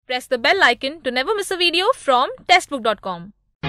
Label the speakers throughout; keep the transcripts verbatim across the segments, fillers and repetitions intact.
Speaker 1: Press the bell icon to never miss a video from testbook dot com.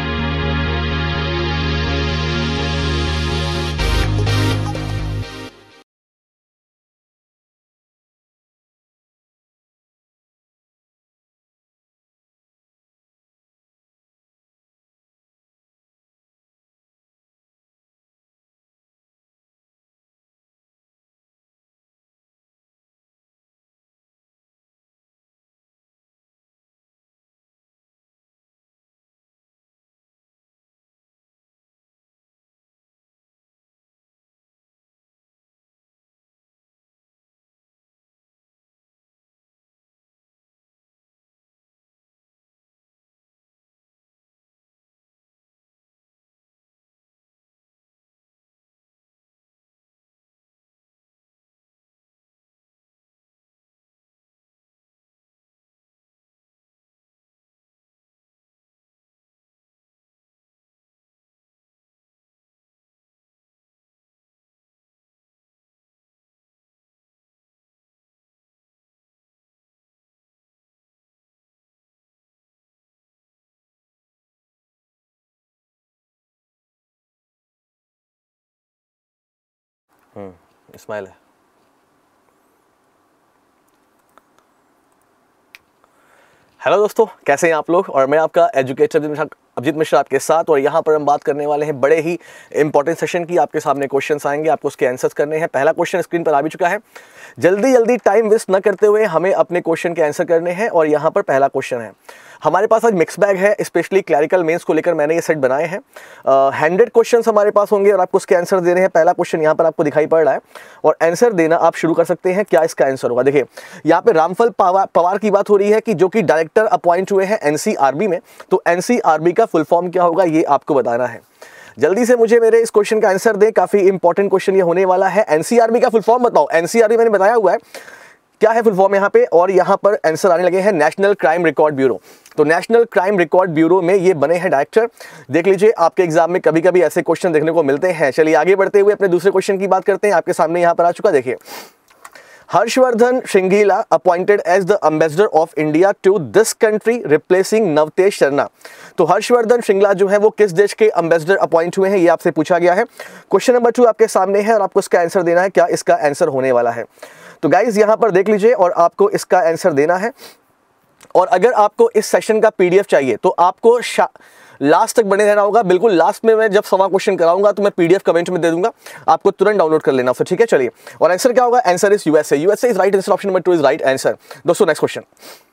Speaker 2: Hmm smile है। Hello दोस्तों, कैसे हैं आप लोग। और मैं आपका एजुकेटर अभिजीत मिश्रा आपके साथ, और यहाँ पर हम बात करने वाले हैं बड़े ही इंपॉर्टेंट सेशन की। आपके सामने क्वेश्चंस आएंगे, आपको उसके आंसर्स करने हैं। पहला क्वेश्चन स्क्रीन पर आ भी चुका है। जल्दी जल्दी टाइम वेस्ट न करते हुए हमें अपने क्वेश्चन के आंसर करने हैं। और यहाँ पर पहला क्वेश्चन है, हमारे पास आज मिक्स बैग है, स्पेशली क्लैरिकल मेंस को लेकर मैंने ये सेट बनाए हैं। हंड्रेड क्वेश्चंस हमारे पास होंगे और आपको उसके आंसर देने हैं। पहला क्वेश्चन यहाँ पर आपको दिखाई पड़ रहा है और आंसर देना आप शुरू कर सकते हैं। क्या इसका आंसर होगा? देखिए, यहाँ पे रामफल पवार पवार की बात हो रही है कि जो कि डायरेक्टर अपॉइंट हुए हैं एनसीआरबी में। तो एनसीआरबी का फुल फॉर्म क्या होगा ये आपको बताना है। जल्दी से मुझे मेरे इस क्वेश्चन का आंसर दें, काफी इंपॉर्टेंट क्वेश्चन ये होने वाला है। एनसीआरबी का फुल फॉर्म बताओ। एनसीआरबी मैंने बताया हुआ है, क्या है फुल फॉर्म यहाँ पे, और यहाँ पर आंसर आने लगे हैं नेशनल क्राइम रिकॉर्ड ब्यूरो। तो नेशनल क्राइम रिकॉर्ड ब्यूरो में ये बने हैं डायरेक्टर। देख लीजिए, आपके एग्जाम में कभी कभी ऐसे क्वेश्चन देखने को मिलते हैं। चलिए आगे बढ़ते हुए अपने दूसरे क्वेश्चन की बात करते हैं। आपके सामने यहाँ पर आ चुका, देखिए, Harshvardhan Shringla appointed as the ambassador of India to this country replacing Navtej Sharma. तो हर्षवर्धन श्रृंगला जो है वो किस देश के एम्बेसडर अपॉइंट हुए हैं, ये आपसे पूछा गया है। क्वेश्चन नंबर टू आपके सामने है और आपको इसका आंसर देना है। क्या इसका आंसर होने वाला है? तो गाइज यहाँ पर देख लीजिए और आपको इसका आंसर देना है। और अगर आपको इस सेशन का पीडीएफ चाहिए तो आपको लास्ट तक बने रहना होगा। बिल्कुल लास्ट में मैं जब सवा क्वेश्चन कराऊंगा तो मैं पीडीएफ कमेंट में दे दूंगा, आपको तुरंत डाउनलोड कर लेना उसे, ठीक है। चलिए, और आंसर क्या होगा? Answer is USA. USA is right answer, option number two is right answer. दोस्तों next question,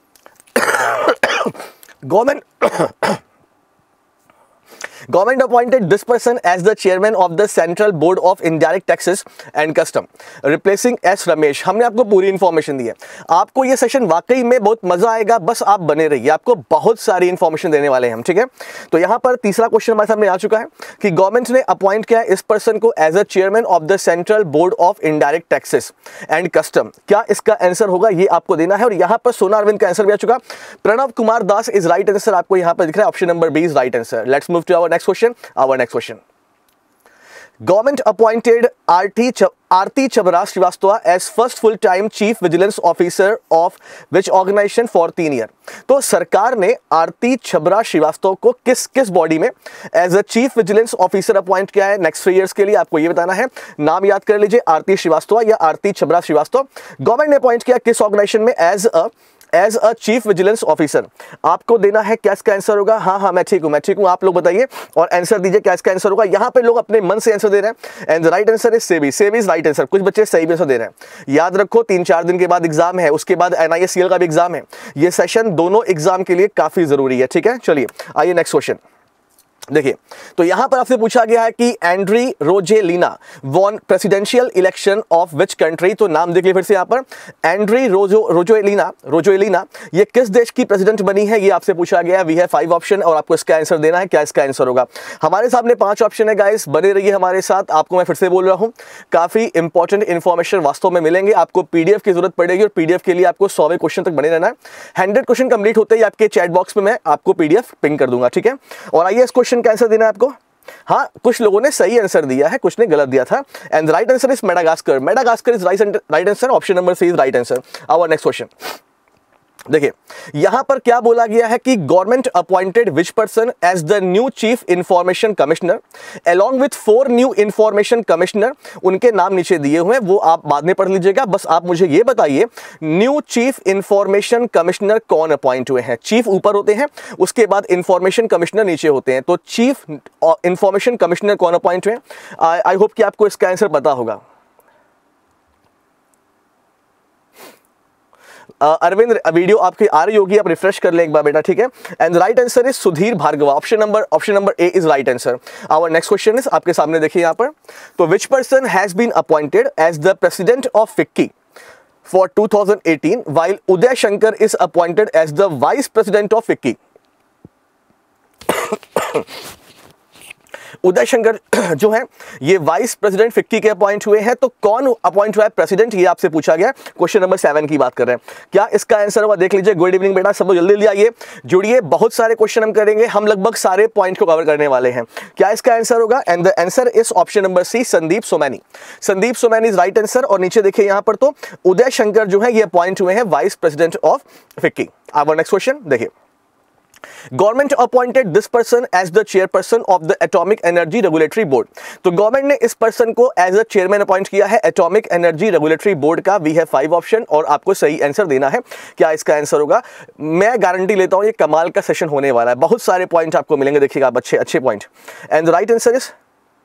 Speaker 2: government Government appointed this person as the chairman of the Central Board of Indirect Taxes and Custom, replacing S Ramesh. हमने आपको पूरी information दी है। आपको ये session वाकई में बहुत मजा आएगा, बस आप बने रहिए, आपको बहुत सारी इंफॉर्मेशन देने वाले हैं हम, ठीक है। तो यहाँ पर तीसरा क्वेश्चन हमारे सामने आ चुका है कि गवर्नमेंट ने अपॉइंट किया इस पर्सन को as a chairman of the central board of indirect taxes and custom. क्या इसका आंसर होगा ये आपको देना है। और यहाँ पर सोना अरविंद का आंसर भी आ चुका। Pranav Kumar Das is right answer, आपको यहाँ पर दिख रहा है, option number B is right answer. Let's move to our next question. Our next question. Government appointed Aarti Aarti Chabra Srivastava as first full-time Chief Vigilance Officer of which organization for तीन year? तो सरकार ने आरती छबरा श्रीवास्तव को किस किस body में as a chief vigilance officer appoint किया है नेक्स्ट थ्री इयर्स के लिए, आपको ये बताना है। नाम याद कर लीजिए, आरती श्रीवास्तव या आरती छबरा श्रीवास्तव। गवर्नमेंट ने अपॉइंट किया किस ऑर्गेनाइजेशन में as a as a chief vigilance officer. आपको देना है क्या इसका आंसर होगा। हाँ हाँ मैं ठीक हूं, मैं ठीक हूं, आप लोग बताइए और आंसर दीजिए क्या इसका आंसर होगा। यहां पे लोग अपने मन से आंसर दे रहे हैं and the right answer is SEBI. SEBI is right answer. कुछ बच्चे सही भी आंसर दे रहे हैं। याद रखो, तीन चार दिन के बाद एग्जाम है, उसके बाद एनआईएससीएल का भी एग्जाम है। ये सेशन दोनों एग्जाम के लिए काफी जरूरी है, ठीक है। चलिए आइए नेक्स्ट क्वेश्चन देखिए। तो यहां पर आपसे पूछा गया है कि Andry Rajoelina won presidential election of which country. तो नाम देख लीजिए फिर से, यहां पर एंड्री रोजो रोजोएलिना रोजोएलिना ये किस देश की प्रेसिडेंट बनी है, ये आपसे पूछा गया है। वी हैव फाइव ऑप्शन और आपको इसका आंसर देना है। क्या इसका आंसर होगा? हमारे सामने पांच ऑप्शन है गाइस, बने रहिए हमारे साथ। आपको मैं फिर से बोल रहा हूं, काफी इंपॉर्टेंट इंफॉर्मेशन वास्तव में मिलेंगे। आपको पीडीएफ की जरूरत पड़ेगी और पीडीएफ के लिए आपको सौवें क्वेश्चन तक बने रहना है। हंड्रेड क्वेश्चन कंप्लीट होते ही आपके चैट बॉक्स में मैं आपको पीडीएफ पिंग कर दूंगा, ठीक है। और आइए इस क्वेश्चन का आंसर देना है आपको। हाँ, कुछ लोगों ने सही आंसर दिया है, कुछ ने गलत दिया था। And the right answer is Madagascar. Madagascar is right answer, option number C is right answer. Our next question, देखिए यहां पर क्या बोला गया है कि government appointed which person as the new chief information commissioner along with four new information commissioner. उनके नाम नीचे दिए हुए हैं, वो आप बाद में पढ़ लीजिएगा, बस आप मुझे ये बताइए न्यू चीफ इंफॉर्मेशन कमिश्नर कौन अपॉइंट हुए हैं। चीफ ऊपर होते हैं, उसके बाद इंफॉर्मेशन कमिश्नर नीचे होते हैं, तो चीफ इंफॉर्मेशन कमिश्नर कौन अपॉइंट हुए? आई होप कि आपको इसका आंसर पता होगा। अरविंद वीडियो आपकी आ रही होगी, आप रिफ्रेश कर लें एक बार बेटा, ठीक है। And right answer is Sudhir Bhargava. Option number option number A is right answer. Our next question is आपके सामने देखिए यहां पर, तो which person has been appointed as the president of FICCI for two thousand eighteen while Uday Shankar is appointed as the vice president of FICCI. Uday Shankar जो है ये vice president FICCI के अपॉइंट हुए हैं, तो कौन अपॉइंट हुआ है प्रेसिडेंट, ये आपसे पूछा गया। क्वेश्चन नंबर सेवन की बात कर रहे हैं, क्या इसका आंसर होगा देख लीजिए। गुड इवनिंग बेटा, सब लोग जल्दी जल्दी आइए, जुड़िए, बहुत सारे क्वेश्चन हम करेंगे, हम लगभग सारे पॉइंट को कवर करने वाले हैं। क्या इसका आंसर होगा? And the answer is option number C, Sandeep Somany. Sandeep Somany is right answer. और नीचे देखिए यहां पर तो उदय शंकर जो है ये अपॉइंट हुए हैं vice president of FICCI. Our next question देखिए, government appointed this person as the chairperson of the atomic energy regulatory board. तो गवर्नमेंट ने इस पर्सन को एज अ चेयरमैन अपॉइंट किया है एटॉमिक एनर्जी रेगुलेटरी बोर्ड का। वी हैव फाइव ऑप्शन और आपको सही आंसर देना है। क्या इसका आंसर होगा? मैं गारंटी लेता हूं ये कमाल का सेशन होने वाला है, बहुत सारे पॉइंट आपको मिलेंगे, देखिएगा आप अच्छे अच्छे point. And the right answer is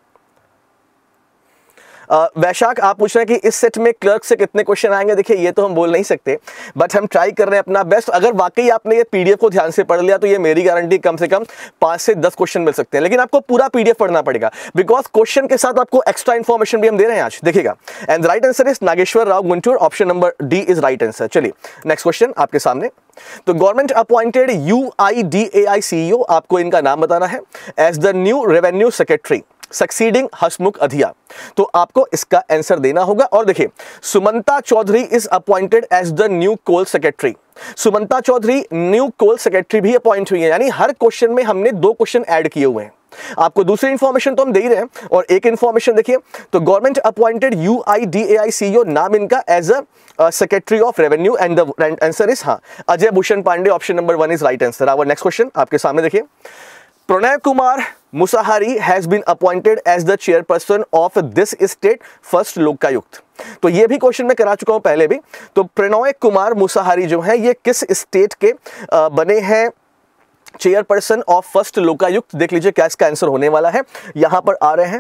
Speaker 2: Vaishakh, आप पूछ रहे हैं कि इस सेट में क्लर्क से कितने क्वेश्चन आएंगे। देखिए ये तो हम बोल नहीं सकते, बट हम ट्राई कर रहे हैं अपना बेस्ट। अगर वाकई आपने ये पीडीएफ को ध्यान से पढ़ लिया तो ये मेरी गारंटी कम से कम पांच से दस क्वेश्चन मिल सकते हैं, लेकिन आपको पूरा पीडीएफ पढ़ना पड़ेगा, बिकॉज क्वेश्चन के साथ आपको एक्स्ट्रा इन्फॉर्मेशन भी हम दे रहे हैं आज, देखिएगा। And right answer is Nageswara Rao Guntur. Option number D is right answer. चलिए नेक्स्ट क्वेश्चन आपके सामने, तो government appointed U I D A I CEO, आपको इनका नाम बताना है, as the new revenue secretary succeeding Hasmukh Adhia. तो आपको इसका आंसर देना होगा। और देखिए Sumanta Chowdhury is appointed as the new coal secretary. Sumanta Chowdhury new coal secretary भी अपॉइंट हुई है, यानी हर क्वेश्चन में हमने दो क्वेश्चन ऐड किए हुए हैं। आपको दूसरी इंफॉर्मेशन तो हम दे ही रहे हैं, और एक इंफॉर्मेशन देखिए, तो government appointed U I D A I CEO, नाम इनका as a secretary of revenue. And the answer is हाँ Ajay Bhushan Pandey. Option number one is right answer. Our next question आपके सामने देखिए, Pranay Kumar Musahary has been appointed as the chairperson of this state first Lokayukta. तो ये भी question मैं करा चुका हूं पहले भी। तो प्रणय कुमार मुसाहारी जो है ये किस स्टेट के आ, बने हैं चेयरपर्सन ऑफ फर्स्ट लोकायुक्त। देख लीजिए क्या इसका आंसर होने वाला है, यहां पर आ रहे हैं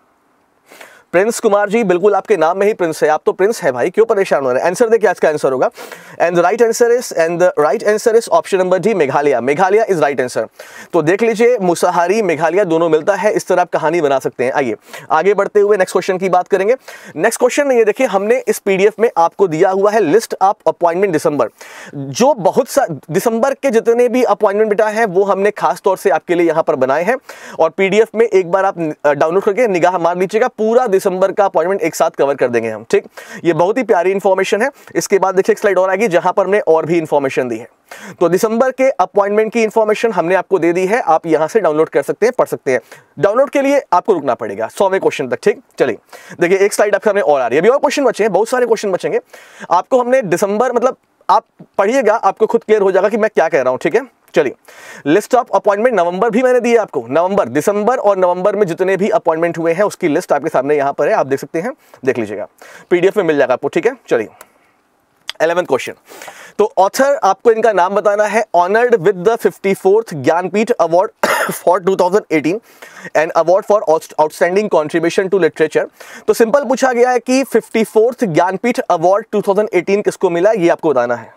Speaker 2: प्रिंस कुमार जी। बिल्कुल आपके नाम में ही प्रिंस है, आप तो प्रिंस है भाई, क्यों परेशान हो रहे हैं। आंसर देखिए क्या इसका आंसर होगा। And the right answer is and the right answer is option number D, Meghalaya. Meghalaya is right answer. तो देख लीजिए मुसाहारी मेघालय दोनों मिलता है, इस तरह आप कहानी बना सकते हैं। आइए आगे बढ़ते हुए नेक्स्ट क्वेश्चन की बात करेंगे। नेक्स्ट क्वेश्चन ये देखिए, हमने इस पीडीएफ में आपको दिया हुआ है लिस्ट ऑफ अपॉइंटमेंट दिसंबर, जो बहुत सा दिसंबर के जितने भी अपॉइंटमेंट बेटा है वो हमने खास तौर से आपके लिए यहाँ पर बनाए हैं। और पीडीएफ में एक बार आप डाउनलोड करके निगाह मार लीजिएगा, पूरा दिसंबर का अपॉइंटमेंट एक साथ कवर कर देंगे हम, ठीक। ये बहुत ही प्यारी इंफॉर्मेशन है। इसके बाद देखिए एक स्लाइड और आएगी जहां पर हमने और भी इंफॉर्मेशन दी है। तो दिसंबर के अपॉइंटमेंट की इंफॉर्मेशन हमने आपको दे दी है, आप यहां से डाउनलोड कर सकते हैं, पढ़ सकते हैं। डाउनलोड के लिए आपको रुकना पड़ेगा सौवें क्वेश्चन तक, ठीक। चलिए देखिए एक स्लाइड आपके सामने और आ रही है, अभी और क्वेश्चन बचे हैं, बहुत सारे क्वेश्चन बचेंगे। आपको हमने दिसंबर मतलब आप पढ़िएगा, आपको खुद क्लियर हो जाएगा कि मैं क्या कह रहा हूं, ठीक है। चलिए लिस्ट ऑफ अपॉइंटमेंट नवंबर भी मैंने दी है आपको, नवंबर दिसंबर और नवंबर में जितने भी अपॉइंटमेंट हुए हैं उसकी लिस्ट आपके सामने यहां पर है, आप देख सकते हैं, देख लीजिएगा, पीडीएफ में मिल जाएगा आपको, ठीक है। चलिए इलेवेंथ क्वेश्चन, तो ऑथर आपको इनका नाम बताना है, honoured with the fifty fourth Jnanpith award for two thousand eighteen and award for outstanding contribution to literature. तो सिंपल पूछा गया है कि fifty fourth Jnanpith award two thousand eighteen किसको मिला, ये आपको बताना है।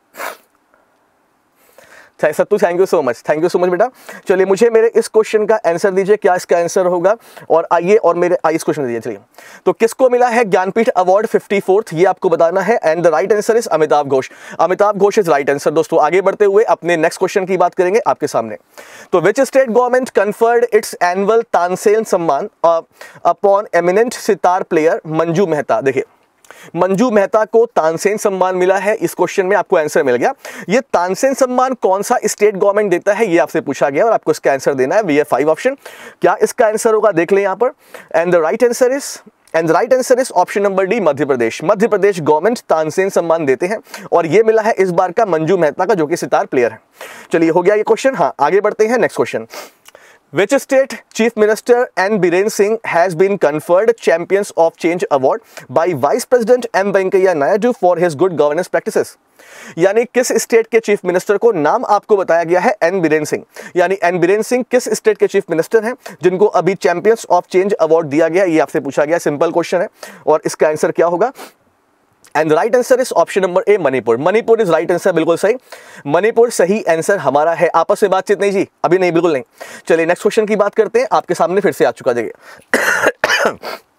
Speaker 2: सत्तू thank you so much, thank you so much बेटा। चलिए मुझे मेरे इस क्वेश्चन का आंसर दीजिए, क्या इसका आंसर होगा। और आइए और मेरे आइए इस क्वेश्चन दीजिए। चलिए तो किसको मिला है ज्ञानपीठ अवार्ड फिफ्टी फोर्थ, ये आपको बताना है। And the right answer is Amitav Ghosh. Amitav Ghosh is right answer. दोस्तों आगे बढ़ते हुए अपने नेक्स्ट क्वेश्चन की बात करेंगे आपके सामने। तो which state government conferred its annual Tansen Samman upon eminent sitar player Manju Mehta. देखिए मंजू मेहता को तानसेन सम्मान मिला है, इस क्वेश्चन में आपको आंसर मिल गया। ये तानसेन सम्मान कौन सा स्टेट गवर्नमेंट देता है ये आपसे पूछा गया और आपको इसका आंसर देना है। वी हैव फाइव ऑप्शन, क्या इसका आंसर होगा देख लें यहां पर। And the right answer is and right answer is option number D, Madhya Pradesh. Madhya Pradesh government Tansen Samman देते हैं और ये मिला है इस बार का मंजू मेहता का, जो कि सितार प्लेयर है। चलिए हो गया ये क्वेश्चन। हाँ, आगे बढ़ते हैं next question. Which state chief minister N Biren Singh has been conferred Champions of Change Award by Vice President M Venkaiah Naidu for his good governance practices? यानी किस स्टेट के चीफ मिनिस्टर को, नाम आपको बताया गया है एन बीरेन सिंह, यानी एन बीरेन सिंह किस स्टेट के चीफ मिनिस्टर हैं जिनको अभी चैंपियंस ऑफ चेंज अवार्ड दिया गया, ये आपसे पूछा गया। सिंपल क्वेश्चन है और इसका आंसर क्या होगा? And right answer is option number A, Manipur. Manipur is right answer, बिल्कुल सही। मणिपुर सही आंसर हमारा है। आपस में बातचीत नहीं जी, अभी नहीं, बिल्कुल नहीं। चलिए नेक्स्ट क्वेश्चन की बात करते हैं। आपके सामने फिर से आ चुका, देखिए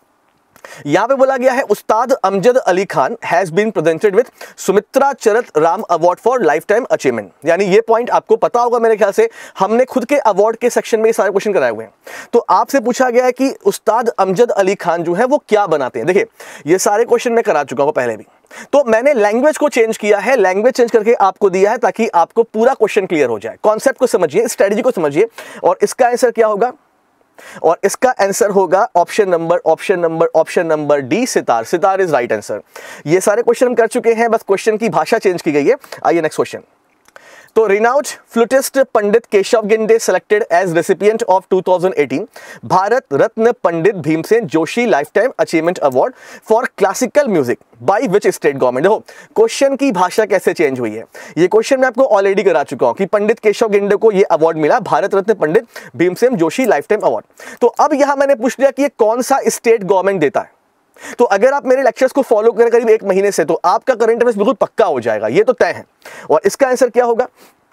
Speaker 2: यहां पे बोला गया है Ustad Amjad Ali Khan has been presented with Sumitra Charat Ram award for lifetime achievement. यानी ये पॉइंट आपको पता होगा मेरे ख्याल से, हमने खुद के अवार्ड के सेक्शन में ये सारे क्वेश्चन कराए हुए हैं। तो आपसे पूछा गया है कि उस्ताद अमजद अली खान जो है वो क्या बनाते हैं। देखिए ये सारे क्वेश्चन मैं करा चुका हूं पहले भी, तो मैंने लैंग्वेज को चेंज किया है, लैंग्वेज चेंज करके आपको दिया है ताकि आपको पूरा क्वेश्चन क्लियर हो जाए। कॉन्सेप्ट को समझिए, स्ट्रेटजी को समझिए, और इसका आंसर क्या होगा? और इसका आंसर होगा option number option number option number D, sitar. Sitar is right answer. ये सारे क्वेश्चन हम कर चुके हैं, बस क्वेश्चन की भाषा चेंज की गई है। आइए नेक्स्ट क्वेश्चन। तो renowned flautist Pandit Keshav Ginde selected as recipient of two thousand eighteen Bharat Ratna Pandit Bhimsen Joshi lifetime achievement award for classical music by which state government. देखो क्वेश्चन की भाषा कैसे चेंज हुई है, ये क्वेश्चन मैं आपको ऑलरेडी करा चुका हूं कि पंडित केशव गिंडे को ये अवार्ड मिला, Bharat Ratna Pandit Bhimsen Joshi lifetime award. तो अब यहां मैंने पूछ लिया कि ये कौन सा स्टेट गवर्नमेंट देता है। तो अगर आप मेरे लेक्चर्स को फॉलो करें करीब एक महीने से, तो आपका करंट अफेयर्स बिल्कुल पक्का हो जाएगा, ये तो तय है। और इसका आंसर क्या होगा?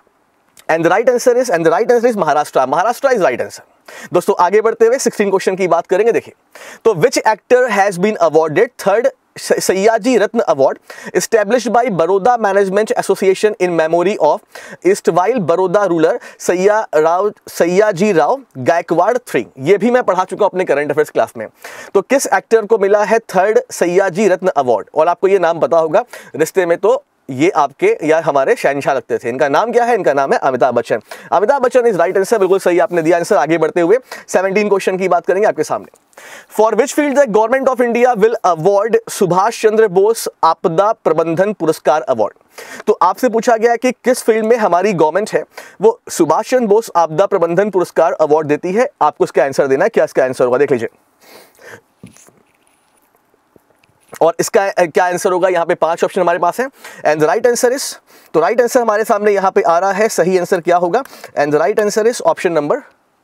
Speaker 2: And the right answer is and the right answer is Maharashtra. Maharashtra is right answer. दोस्तों आगे बढ़ते हुए सिक्सटीन क्वेश्चन की बात करेंगे। देखिए तो which actor has been awarded third Sayaji Ratna award established by Baroda management association in memory of erstwhile Baroda ruler Saya Rao Sayaji Rao Gaekwad three. ये भी मैं पढ़ा चुका हूं अपने करंट अफेयर्स क्लास में। तो किस एक्टर को मिला है थर्ड सयाजी रत्न अवार्ड? और आपको ये नाम पता होगा, रिश्ते में तो ये आपके या हमारे शहनशाह लगते थे। इनका नाम क्या है? इनका नाम है Amitabh Bachchan. Amitabh Bachchan is right answer, बिल्कुल सही आपने दिया आंसर। आगे बढ़ते हुए सेवनटीन क्वेश्चन की बात करेंगे आपके सामने। For which field the government of India will award Subhash Chandra Bose Aapda Prabandhan पुरस्कार अवार्ड। तो आपसे पूछा गया है कि किस फील्ड में हमारी गवर्नमेंट है वो सुभाष चंद्र बोस आपदा प्रबंधन पुरस्कार अवार्ड देती है। आपको इसका आंसर देना है। क्या इसका आंसर होगा? देख लीजिए, और इसका क्या आंसर होगा? यहाँ पे पांच ऑप्शन हमारे पास है। And the right answer is, तो राइट आंसर हमारे सामने यहाँ पे आ रहा है। सही आंसर क्या होगा? And the right answer is option number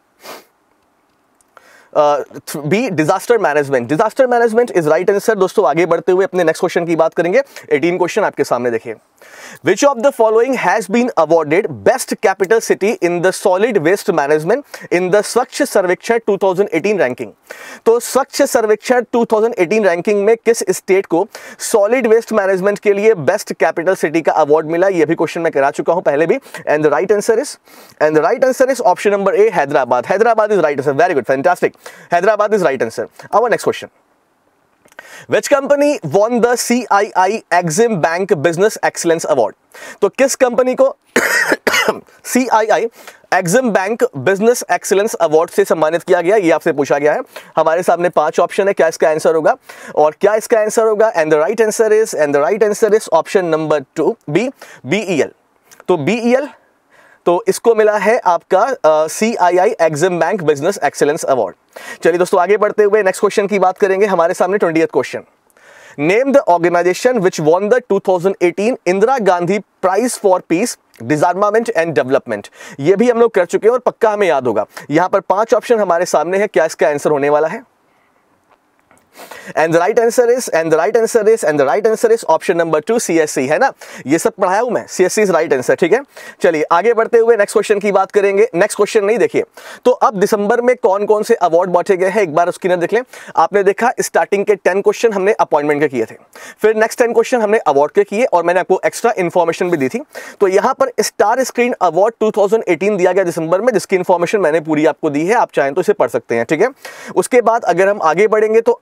Speaker 2: B, disaster management. Disaster management is right answer. दोस्तों आगे बढ़ते हुए अपने नेक्स्ट क्वेश्चन की बात करेंगे। एटीन क्वेश्चन आपके सामने देखिए। Which of the following has been awarded best capital city in the solid waste management in the स्वच्छ सर्वेक्षण टू थाउजेंड एटीन रैंकिंग। तो स्वच्छ सर्वेक्षण टू थाउजेंड एटीन रैंकिंग में किस स्टेट को सॉलिड वेस्ट मैनेजमेंट के लिए बेस्ट कैपिटल सिटी का अवार्ड मिला? ये भी क्वेश्चन मैं करा चुका हूं पहले भी। And the right answer is and the right answer is option number A, Hyderabad. Hyderabad is right answer. Very good, fantastic. Hyderabad is right answer. Our next question. Which company won the C I I Exim Bank Business Excellence Award? तो किस company को C I I Exim Bank Business Excellence Award से सम्मानित किया गया? ये आपसे पूछा गया है। हमारे सामने पांच ऑप्शन है, क्या इसका आंसर होगा? और क्या इसका आंसर होगा? And the right answer is and the right answer is option number two, B, B E L। तो B E L, तो इसको मिला है आपका C I I EXIM bank business excellence award. चलिए दोस्तों आगे बढ़ते हुए नेक्स्ट क्वेश्चन की बात करेंगे। हमारे सामने twentieth question. Name the organisation which won the two thousand eighteen Indira Gandhi prize for peace disarmament and development. ये भी हम लोग कर चुके हैं और पक्का हमें याद होगा। यहां पर पांच ऑप्शन हमारे सामने है, क्या इसका आंसर होने वाला है? And the right answer is and the right answer is and the right answer is option number two, C S C. है ना, ये सब पढ़ाया हूं मैं। C S C is right answer. ठीक है, चलिए आगे बढ़ते हुए नेक्स्ट क्वेश्चन की बात करेंगे। नेक्स्ट क्वेश्चन नहीं, देखिए तो अब दिसंबर में कौन कौन से अवार्ड बांटे गए हैं एक बार उसकी नजर देख लें। आपने देखा स्टार्टिंग के टेन क्वेश्चन हमने अपॉइंटमेंट के किए थे, फिर नेक्स्ट टेन क्वेश्चन हमने अवार्ड के किए और मैंने आपको एक्स्ट्रा इन्फॉर्मेशन भी दी थी। तो यहां पर star screen award two thousand eighteen दिया गया दिसंबर में, जिसकी इन्फॉर्मेशन मैंने पूरी आपको दी है, आप चाहें तो इसे पढ़ सकते हैं। ठीक है, उसके बाद अगर हम आगे बढ़ेंगे तो आपको हमने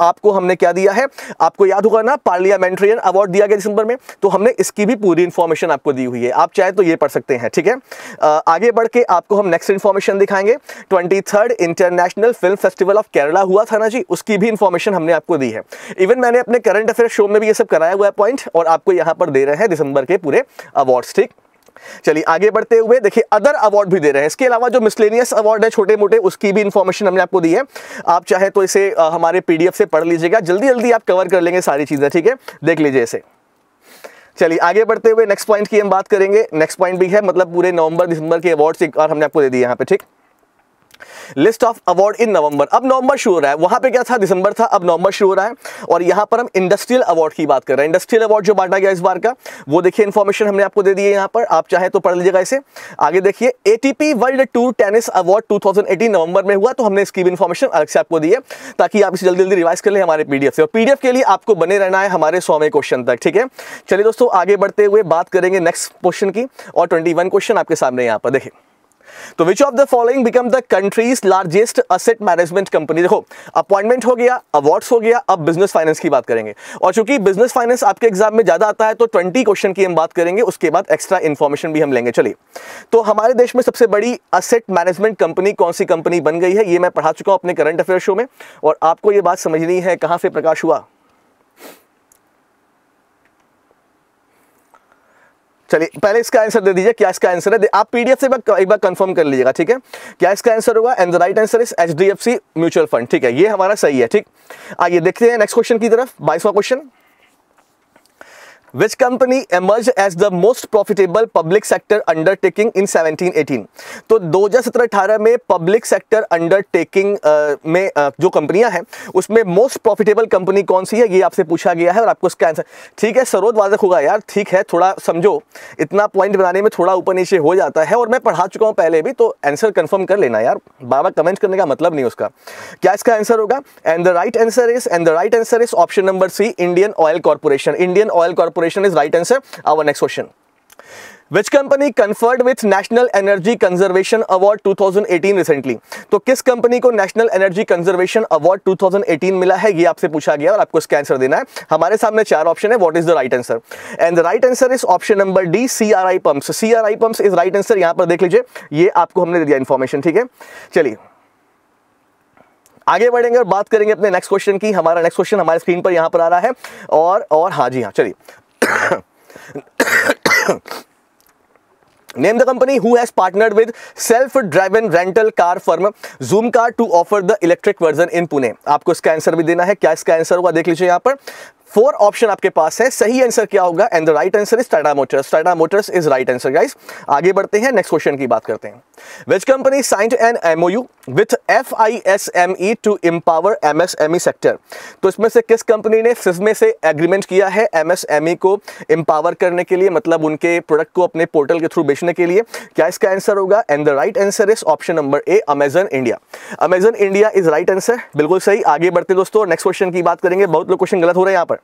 Speaker 2: हमने क्या दिया है, आपको याद होगा ना, पार्लियामेंट्रियन अवार्ड दिया गया दिसंबर में, तो हमने इसकी भी पूरी इंफॉर्मेशन आपको दी हुई है, आप चाहे तो ये पढ़ सकते हैं, ठीक है। आगे बढ़ के आपको हम नेक्स्ट इंफॉर्मेशन दिखाएंगे। Twenty third international film festival of Kerala हुआ था ना जी, उसकी भी इंफॉर्मेशन हमने आपको दी है। इवन मैंने अपने करंट अफेयर शो में भी ये सब कराया हुआ है पॉइंट, और आपको यहां पर दे रहे हैं दिसंबर के पूरे अवार्ड्स, ठीक। चलिए आगे बढ़ते हुए देखिए, अदर अवार्ड भी दे रहे हैं, इसके अलावा जो मिसलेनियस अवार्ड है छोटे मोटे, उसकी भी इंफॉर्मेशन हमने आपको दी है। आप चाहे तो इसे आ, हमारे पीडीएफ से पढ़ लीजिएगा, जल्दी जल्दी आप कवर कर लेंगे सारी चीजें, ठीक है, देख लीजिए इसे। चलिए आगे बढ़ते हुए नेक्स्ट पॉइंट की हम बात करेंगे। नेक्स्ट पॉइंट भी है, मतलब पूरे नवंबर दिसंबर के अवार्ड्स एक बार हमने आपको दे दिए यहाँ पे, ठीक। List of award in November, अब नवंबर शुरू हो रहा है, वहां पे क्या था, दिसंबर था, अब नवंबर शुरू हो रहा है, और यहां पर हम इंडस्ट्रियल अवार्ड की बात कर रहे हैं। इंडस्ट्रियल अवार्ड जो बांटा गया इस बार का, वो देखिए इंफॉर्मेशन हमने आपको दे दी है यहां पर, आप चाहे तो पढ़ लीजिएगा इसे। आगे देखिए, ATP world tour tennis award two thousand eighteen नवंबर में हुआ, तो हमने इसकी भी इंफॉर्मेशन अलग से आपको दी है, ताकि आप इसे जल्दी जल्दी रिवाइज कर लें हमारे पीडीएफ से, और पीडीएफ के लिए आपको बने रहना है हमारे सौवें क्वेश्चन तक, ठीक है। चलिए दोस्तों आगे बढ़ते हुए बात करेंगे नेक्स्ट क्वेश्चन की, और ट्वेंटी वन क्वेश्चन आपके सामने यहाँ पर देखिए। तो which of the following become the country's largest asset management company. देखो, अपॉइंटमेंट हो गया, अवार्ड्स हो गया, अब बिजनेस फाइनेंस की बात करेंगे, और चूंकि बिजनेस फाइनेंस आपके एग्जाम में ज्यादा आता है, तो ट्वेंटी क्वेश्चन की हम बात करेंगे, उसके बाद एक्स्ट्रा इंफॉर्मेशन भी हम लेंगे। चलिए, तो हमारे देश में सबसे बड़ी असेट मैनेजमेंट कंपनी कौन सी कंपनी बन गई है, ये मैं पढ़ा चुका हूं अपने करंट अफेयर शो में, और आपको ये बात समझनी है कहां से प्रकाश हुआ। चलिए पहले इसका आंसर दे दीजिए, क्या इसका आंसर है, आप पीडीएफ से एक बार कंफर्म कर लीजिएगा, ठीक है। क्या इसका आंसर होगा, and the right answer is HDFC mutual fund, ठीक है, ये हमारा सही है, ठीक। आइए देखते हैं नेक्स्ट क्वेश्चन की तरफ, बाईसवां question. Which company emerged as the most profitable public sector undertaking in seventeen eighteen. तो दो हज़ार सत्रह अठारह में पब्लिक सेक्टर अंडरटेकिंग में uh, जो कंपनियां हैं, उसमें मोस्ट प्रॉफिटेबल कंपनी कौन सी है, ये आपसे पूछा गया है, और आपको इसका आंसर, ठीक है, सरोद वादक होगा यार, ठीक है, थोड़ा समझो, इतना पॉइंट बनाने में थोड़ा ऊपर नीचे हो जाता है, और मैं पढ़ा चुका हूं पहले भी, तो आंसर कंफर्म कर लेना यार, बाबा कमेंट करने का मतलब नहीं उसका। क्या इसका आंसर होगा, and the right answer is and the right answer is option number C, Indian Oil Corporation. Indian Oil Corporation is right answer. Our next question. Which company conferred with National Energy Conservation Award two thousand eighteen recently? तो किस company को national energy conservation award two thousand eighteen मिला है, ये आपसे पूछा गया, और आपको इसका आंसर देना है। हमारे सामने चार ऑप्शन है, what is the right answer, and the right answer is option number D, CRI pumps. CRI pumps is right answer, यहां पर देख लीजिए, ये आपको हमने दे दिया इंफॉर्मेशन, ठीक है। चलिए आगे बढ़ेंगे और बात करेंगे अपने नेक्स्ट क्वेश्चन की। हमारा नेक्स्ट क्वेश्चन हमारे स्क्रीन पर यहां पर आ रहा है, और और हाँ जी हाँ, चलिए। Name the company who has partnered with self-driven rental car firm Zoomcar to offer the electric version in Pune। आपको इसका आंसर भी देना है, क्या इसका आंसर होगा देख लीजिए, यहाँ पर फोर ऑप्शन आपके पास है, सही आंसर क्या होगा, and the right answer is Tata Motors. Tata Motors is right answer guys. आगे बढ़ते हैं, नेक्स्ट क्वेश्चन की बात करते हैं। Which company signed an M O U with F I S M E to empower M S M E sector? तो इसमें से किस कंपनी ने फिस्मे से एग्रीमेंट किया है M S M E को एम्पावर करने के लिए, मतलब उनके प्रोडक्ट को अपने पोर्टल के थ्रू बेचने के लिए। क्या इसका आंसर होगा, and the right answer is option number A, Amazon India. Amazon India is right answer, बिल्कुल सही। आगे बढ़ते दोस्तों, नेक्स्ट क्वेश्चन की बात करेंगे। बहुत लोग क्वेश्चन गलत हो रहे हैं यहाँ पर।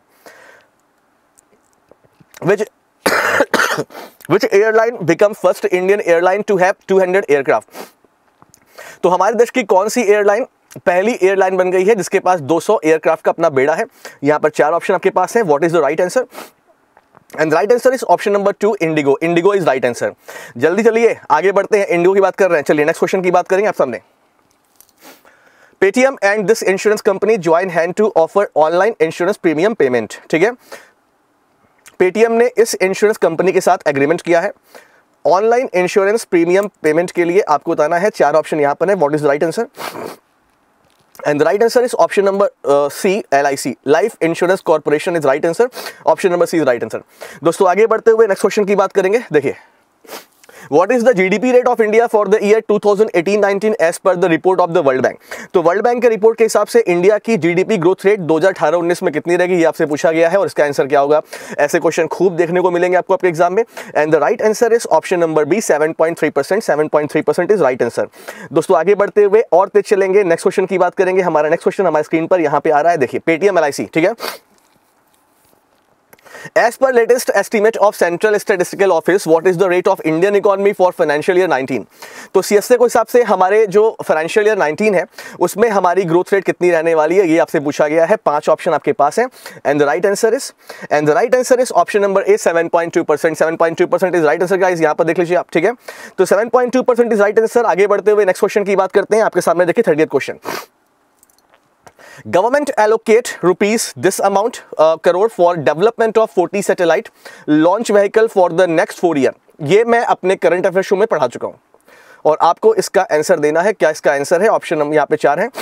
Speaker 2: Which Which airline become first Indian airline to have two hundred aircraft? तो हमारे देश की कौन सी एयरलाइन पहली एयरलाइन बन गई है जिसके पास दो सौ एयरक्राफ्ट का अपना बेड़ा है? यहाँ पर चार ऑप्शन आपके पास है, what is the right answer, and right answer is option number two, IndiGo. IndiGo is right answer. जल्दी चलिए आगे बढ़ते हैं, इंडिगो की बात कर रहे हैं। चलिए नेक्स्ट क्वेश्चन की बात करेंगे आप सामने। Paytm and this insurance company join hand to offer online insurance premium payment. ठीक है, पेटीएम ने इस इंश्योरेंस कंपनी के साथ एग्रीमेंट किया है ऑनलाइन इंश्योरेंस प्रीमियम पेमेंट के लिए। आपको बताना है, चार ऑप्शन यहां पर है, what is the right answer, and the right answer is option number C, L I C, Life Insurance Corporation is right answer. Option number C is right answer. दोस्तों आगे बढ़ते हुए नेक्स्ट क्वेश्चन की बात करेंगे। देखिए, What is the G D P rate of India for the year two thousand eighteen nineteen as per the report of the World Bank? तो World Bank के रिपोर्ट के हिसाब से इंडिया की जीडीपी ग्रोथ रेट दो हज़ार अठारह उन्नीस में कितनी रहेगी, ये आपसे पूछा गया है, और इसका आंसर क्या होगा। ऐसे क्वेश्चन खूब देखने को मिलेंगे आपको आपके एग्जाम में, and the right answer is option number B, seven point three percent. Seven point three percent is right answer. दोस्तों आगे बढ़ते हुए और तेज चलेंगे, नेक्स्ट क्वेश्चन की बात करेंगे। हमारा नेक्स्ट क्वेश्चन हमारे स्क्रीन पर यहाँ पे आ रहा है, देखिए, पेटीएम एल आई सी। ठीक है, As per latest estimate of Central Statistical Office, what is the rate of Indian economy for financial year nineteen? तो सी एस ए के हिसाब से हमारे जो फाइनेंशियल ईयर नाइनटीन है उसमें हमारी ग्रोथ रेट कितनी रहने वाली है, ये आपसे पूछा गया है। पांच ऑप्शन आपके पास है and the right answer is and the right answer is option number A seven point two percent. Seven point two percent is right answer guys, यहाँ पर देख लीजिए आप, ठीक है। तो seven point two percent is right answer. आगे बढ़ते हुए नेक्स्ट क्वेश्चन की बात करते हैं। आपके सामने देखिए thirtieth question. Government allocate rupees this amount uh, crore for development of forty satellite launch vehicle for the next four year। ये मैं अपने करंट अफेयर शो में पढ़ा चुका हूं और आपको इसका आंसर देना है। क्या इसका आंसर है? ऑप्शन नंबर यहाँ पे चार है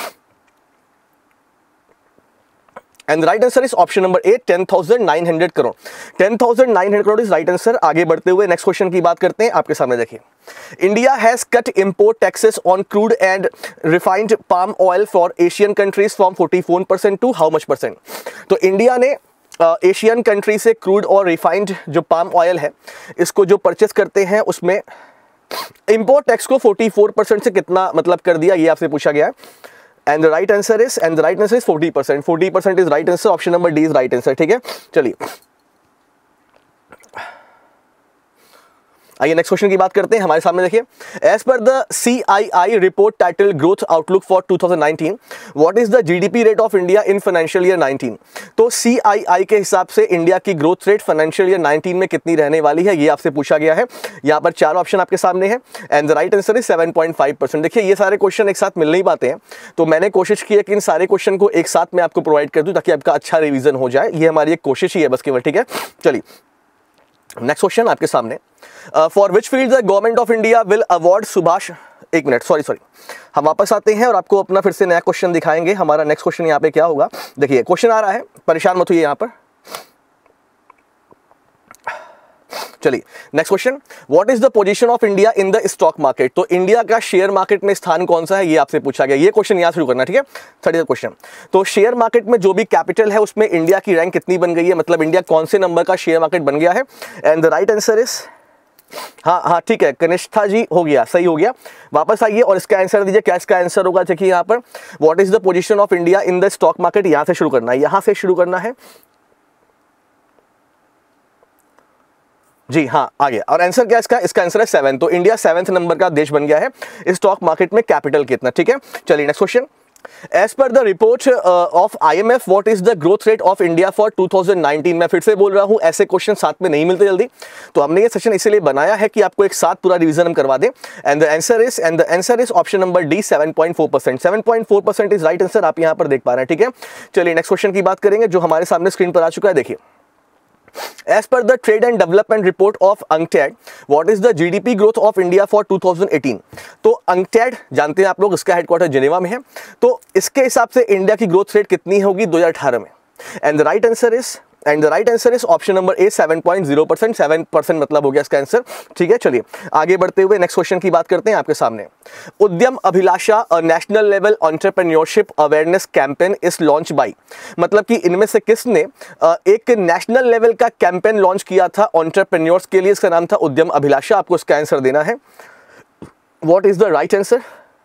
Speaker 2: and the right answer is option number A ten thousand nine hundred crore. Ten thousand nine hundred crore is right answer. आगे बढ़ते हुए नेक्स्ट क्वेश्चन की बात करते हैं। आपके सामने देखिए, India has cut import taxes on crude and refined palm oil for Asian countries from forty four percent to how much percent? तो इंडिया ने एशियन uh, कंट्री से क्रूड और रिफाइंड जो पाम ऑयल है इसको जो परचेस करते हैं उसमें इंपोर्ट टैक्स को फोर्टी फोर परसेंट से कितना मतलब कर दिया, ये आपसे पूछा गया है। And the right answer is and the right answer is forty percent. Forty percent is right answer. Option number D is right answer, ठीक है। चलिए आइए नेक्स्ट क्वेश्चन की बात करते हैं। हमारे सामने देखिए, as per the C I I report title growth outlook for two thousand nineteen what is the GDP rate of India in financial year nineteen? तो सी आई आई के हिसाब से इंडिया की growth rate financial year nineteen में कितनी रहने वाली है, ये आपसे पूछा गया है। यहाँ पर चार ऑप्शन आपके सामने है and the right answer is seven point five percent. देखिए ये सारे क्वेश्चन एक साथ मिल नहीं पाते हैं, तो मैंने कोशिश की है कि इन सारे क्वेश्चन को एक साथ में आपको प्रोवाइड कर दूं ताकि आपका अच्छा रिविजन हो जाए। ये हमारी एक कोशिश ही है बस केवल, ठीक है। चलिए नेक्स्ट क्वेश्चन आपके सामने, for which field the government of India will award Subhash, एक मिनट सॉरी सॉरी हम वापस आते हैं और आपको अपना फिर से नया क्वेश्चन दिखाएंगे। हमारा नेक्स्ट क्वेश्चन यहाँ पे क्या होगा, देखिए क्वेश्चन आ रहा है, परेशान मत होइए यहाँ पर। चलिए next question, what is the position of India in the stock market? तो इंडिया का शेयर मार्केट में स्थान कौन सा है, ये आपसे पूछा गया। ये क्वेश्चन यहां शुरू करना, ठीक है। थर्ड क्वेश्चन, तो शेयर मार्केट में जो भी कैपिटल है उसमें इंडिया की रैंक कितनी बन गई है, मतलब इंडिया कौन से नंबर का शेयर मार्केट बन गया है। And the right answer is, हाँ हाँ ठीक है, कनिष्ठा जी हो गया, सही हो गया। वापस आइए और इसका आंसर दीजिए। क्या इसका आंसर होगा? देखिए यहाँ पर what is the position of India in the stock market, यहां से शुरू करना है, यहां से शुरू करना है जी, हाँ आगे। और आंसर क्या इसका? इसका आंसर है सेवन। तो इंडिया सेवेंथ नंबर का देश बन गया है स्टॉक मार्केट में कैपिटल कितना, ठीक है। चलिए next question, as per the report of I M F what is the growth rate of India for two thousand nineteen? मैं फिर से बोल रहा हूं, ऐसे क्वेश्चन साथ में नहीं मिलते जल्दी, तो हमने ये सेशन इसीलिए बनाया है कि आपको एक साथ पूरा रिवीजन हम करवा दें। And the answer is and the answer is option number D seven point four percent. Seven point four percent is right answer, आप यहां पर देख पा रहे हैं, ठीक है। चलिए नेक्स्ट क्वेश्चन की बात करेंगे जो हमारे सामने स्क्रीन पर आ चुका है। देखिए, As per the Trade and Development Report of UNCTAD, what is the G D P growth of India for two thousand eighteen? तो UNCTAD जानते हैं आप लोग, इसका हेडक्वार्टर जिनेवा में है। तो इसके हिसाब से इंडिया की ग्रोथ रेट कितनी होगी दो हज़ार अठारह में? And the right answer is and the right answer is option number A seven point zero percent. Seven percent मतलब हो गया इसका आंसर, ठीक है। चलिए आगे बढ़ते हुए नेक्स्ट क्वेश्चन की बात करते हैं। आपके सामने, Udyam Abhilasha a national level entrepreneurship awareness campaign is launch by, मतलब कि इनमें से किसने एक नेशनल लेवल का कैंपेन लॉन्च किया था एंटरप्रेन्योर्स के लिए? इसका नाम था उद्यम अभिलाषा। आपको इसका आंसर देना है। What is the right answer?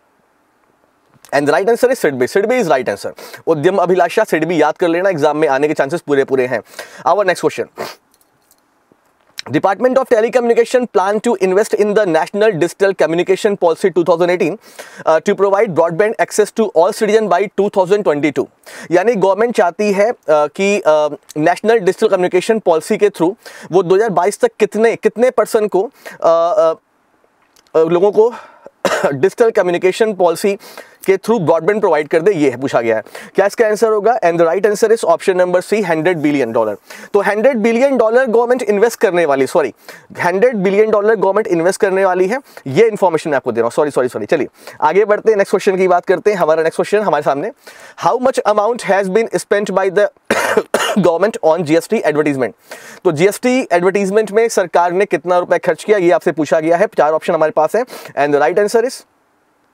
Speaker 2: And the right answer is SIDBI. SIDBI is right answer. Udyam Abhilasha, SIDBI याद कर लेना, एग्जाम में आने के चांसेस पूरे पूरे हैं। Our next question, Department of Telecommunication plan to invest in the National Digital Communication Policy two thousand eighteen uh, to provide broadband access to all citizens by two thousand twenty two. यानी government चाहती है uh, कि national digital communication policy के through वो दो हज़ार बाईस तक कितने कितने परसेंट को uh, uh, लोगों को डिजिटल कम्युनिकेशन पॉलिसी के थ्रू ब्रॉडबैंड प्रोवाइड कर दे, ये है पूछा गया है। क्या इसका आंसर होगा? And the right answer is option number C hundred billion dollar. तो hundred billion dollar government invest करने वाली, sorry hundred billion dollar government invest करने वाली है, ये इन्फॉर्मेशन मैं आपको दे रहा हूँ, सॉरी सॉरी सॉरी चलिए आगे बढ़ते हैं, नेक्स्ट क्वेश्चन की बात करते हैं। हमारा नेक्स्ट क्वेश्चन हमारे सामने, how much amount has been spent by the government on GST advertisement? तो जीएसटी एडवर्टीजमेंट में सरकार ने कितना रुपए खर्च किया, ये आपसे पूछा गया है। चार ऑप्शन हमारे पास है and the right answer is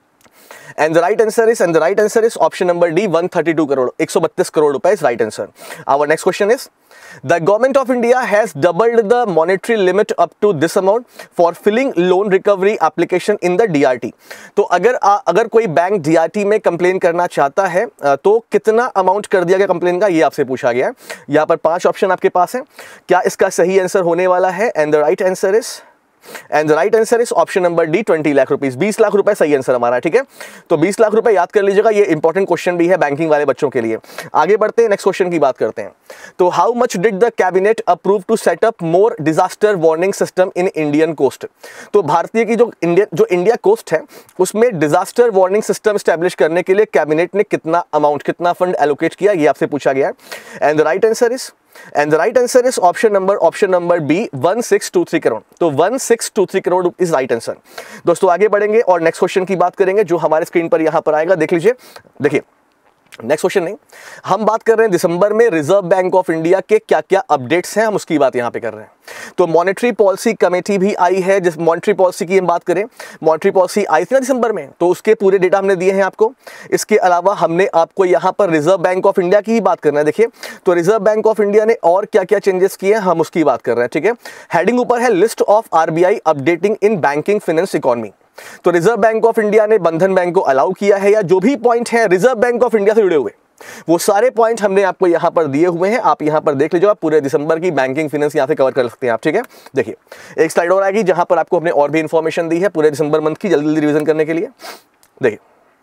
Speaker 2: and the right answer is and the right answer is option number D one thirty two crore, एक सौ बत्तीस करोड़ रुपए is right answer. Our next question is the government of India has doubled the monetary limit up to this amount for filing loan recovery application in the DRT. तो अगर आ, अगर कोई bank DRT में complain करना चाहता है तो कितना अमाउंट कर दिया गया कंप्लेन का, ये आपसे पूछा गया है। यहाँ पर पांच ऑप्शन आपके पास है, क्या इसका सही आंसर होने वाला है? And the right answer is and the right answer is option number D twenty lakh rupees, बीस लाख रुपए सही आंसर हमारा, ठीक है। तो बीस लाख रुपए याद कर लीजिएगा, ये इंपॉर्टेंट क्वेश्चन भी है बैंकिंग वाले बच्चों के लिए। आगे बढ़ते हैं, नेक्स्ट क्वेश्चन की बात करते हैं। तो how much did the cabinet approve to set up more disaster warning system in Indian coast. तो भारतीय की जो इंडिया जो इंडिया कोस्ट है उसमें डिजास्टर वार्निंग सिस्टम स्टैब्लिश करने के लिए कैबिनेट ने कितना अमाउंट, कितना फंड एलोकेट किया, ये आपसे पूछा गया है। And the right answer is and the right answer is option number option number B one six two three crore. तो one six two three crore is right answer. दोस्तों आगे बढ़ेंगे और नेक्स्ट क्वेश्चन की बात करेंगे जो हमारे स्क्रीन पर यहां पर आएगा, देख लीजिए। देखिए नेक्स्ट क्वेश्चन नहीं, हम बात कर रहे हैं दिसंबर में रिजर्व बैंक ऑफ इंडिया के क्या क्या अपडेट्स हैं, हम उसकी बात यहां पे कर रहे हैं। तो मॉनेटरी पॉलिसी कमेटी भी आई है, जिस मॉनेटरी पॉलिसी की हम बात करें, मॉनेटरी पॉलिसी आई थी ना दिसंबर में, तो उसके पूरे डेटा हमने दिए हैं आपको। इसके अलावा हमने आपको यहां पर रिजर्व बैंक ऑफ इंडिया की ही बात करना है। देखिए तो रिजर्व बैंक ऑफ इंडिया ने और क्या क्या चेंजेस किए हैं, हम उसकी बात कर रहे हैं, ठीक है। हेडिंग ऊपर है list of RBI updating in banking finance economy. तो रिजर्व बैंक ऑफ इंडिया ने बंधन बैंक को अलाउ किया है, या जो भी पॉइंट है रिजर्व बैंक ऑफ इंडिया से जुड़े हुए वो सारे पॉइंट हमने आपको यहां पर दिए हुए हैं। आप यहां पर देख लीजिए, आप पूरे दिसंबर की बैंकिंग फाइनेंस यहां से कवर कर सकते हैं आप, ठीक है। देखिए एक स्लाइड और आएगी जहां पर आपको हमने और भी इंफॉर्मेशन दी है पूरे दिसंबर मंथ की, जल्दी जल्दी रिवीजन करने के लिए, देखिए,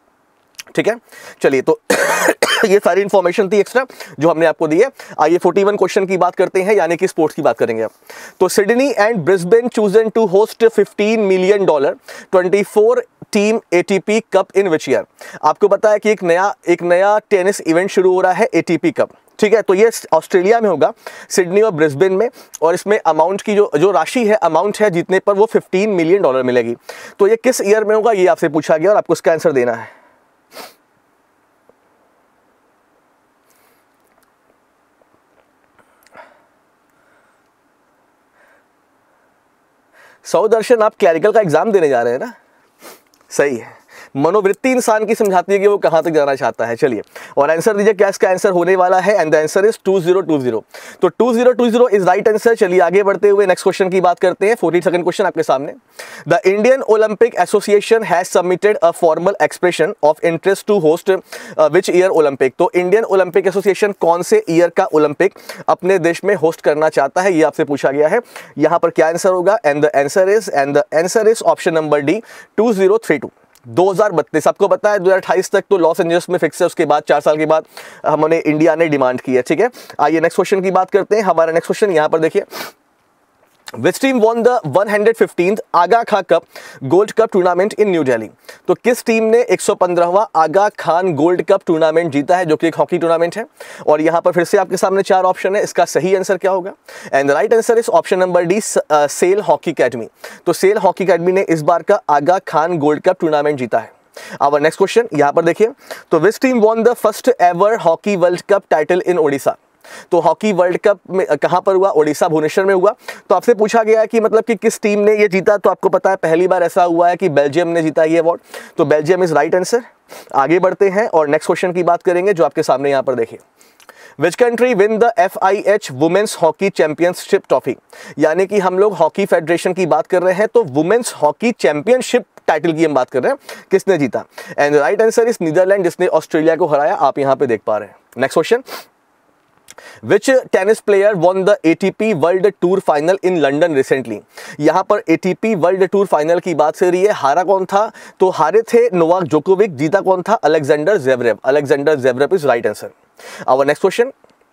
Speaker 2: ठीक है। चलिए तो ये सारी इंफॉर्मेशन थी एक्स्ट्रा जो हमने आपको दी है। आइए इकतालीस क्वेश्चन की बात करते हैं, यानी कि स्पोर्ट्स की बात करेंगे अब। तो Sydney and Brisbane chosen to host fifteen million dollar twenty four team ATP cup in which year. आपको पता है कि एक नया एक नया टेनिस इवेंट शुरू हो रहा है, एटीपी कप, ठीक है। तो ये ऑस्ट्रेलिया में होगा, सिडनी और ब्रिस्बेन में, और इसमें अमाउंट की जो जो राशि है, अमाउंट है जीतने पर वो फिफ्टीन मिलियन डॉलर मिलेगी। तो ये किस ईयर में होगा ये आपसे पूछा गया और आपको इसका आंसर देना है। सौ दर्शन, आप क्लैरिकल का एग्जाम देने जा रहे हैं ना, सही है। मनोवृत्ति इंसान की समझाती है कि वो कहां तक जाना चाहता है। चलिए और आंसर दीजिए, क्या इसका आंसर होने वाला है? And the answer is two zero two zero. तो two zero two zero is right answer. चलिए आगे बढ़ते हुए नेक्स्ट क्वेश्चन की बात करते हैं। फोर्टी सेकंड क्वेश्चन आपके सामने। The Indian Olympic Association has submitted a formal expression of interest to host which year Olympic. तो इंडियन ओलंपिक एसोसिएशन कौन से ईयर का ओलंपिक अपने देश में होस्ट करना चाहता है, ये आपसे पूछा गया है। यहां पर क्या आंसर होगा? And the answer is and the answer is option number D two zero three two, दो हज़ार बत्तीस। आपको पता है दो हज़ार अट्ठाईस तक तो लॉस एंजल्स में फिक्स है, उसके बाद चार साल के बाद हमने इंडिया ने डिमांड की है, ठीक है। आइए नेक्स्ट क्वेश्चन की बात करते हैं। हमारा नेक्स्ट क्वेश्चन यहां पर देखिए, Which team won the one hundred fifteenth Aga Khan cup gold cup tournament in New Delhi. तो किस टीम ने एक सौ पंद्रहवां Aga Khan gold cup tournament जीता है, जो कि एक हॉकी टूर्नामेंट है। और यहां पर फिर से आपके सामने चार ऑप्शन है, इसका सही आंसर क्या होगा? And the right answer is option number D SAIL hockey academy. तो सेल हॉकी अकेडमी ने इस बार का Aga Khan gold cup tournament जीता है। आवर नेक्स्ट क्वेश्चन यहां पर देखिए, तो which team won the first ever hockey world cup title in Odisha. तो हॉकी वर्ल्ड कप में कहां पर हुआ? ओडिशा भुवनेश्वर में हुआ। तो आपसे पूछा गया है कि मतलब कि किस टीम ने ये जीता। तो आपको पता है पहली बार ऐसा हुआ है कि बेल्जियम ने जीता ये अवार्ड, तो बेल्जियम इज राइट आंसर। आगे बढ़ते हैं और नेक्स्ट क्वेश्चन की बात करेंगे जो आपके सामने यहां पर देखिए, which country win the F I H women's hockey championship trophy. यानी कि हम लोग हॉकी फेडरेशन की बात कर रहे हैं, तो वुमेन्स हॉकी चैंपियनशिप टाइटल की हम बात कर रहे हैं, किसने जीता? And right answer is Netherland, जिसने ऑस्ट्रेलिया को हराया, आप यहां पे देख पा रहे हैं। Next question, Which tennis player won the A T P World Tour Final in London recently? यहाँ पर A T P World Tour Final की बात से रही है। हारा कौन था? तो हारे थे नोवाक जोकोविक, जीता कौन था? Alexander Zverev. Alexander Zverev is right answer. Our next question,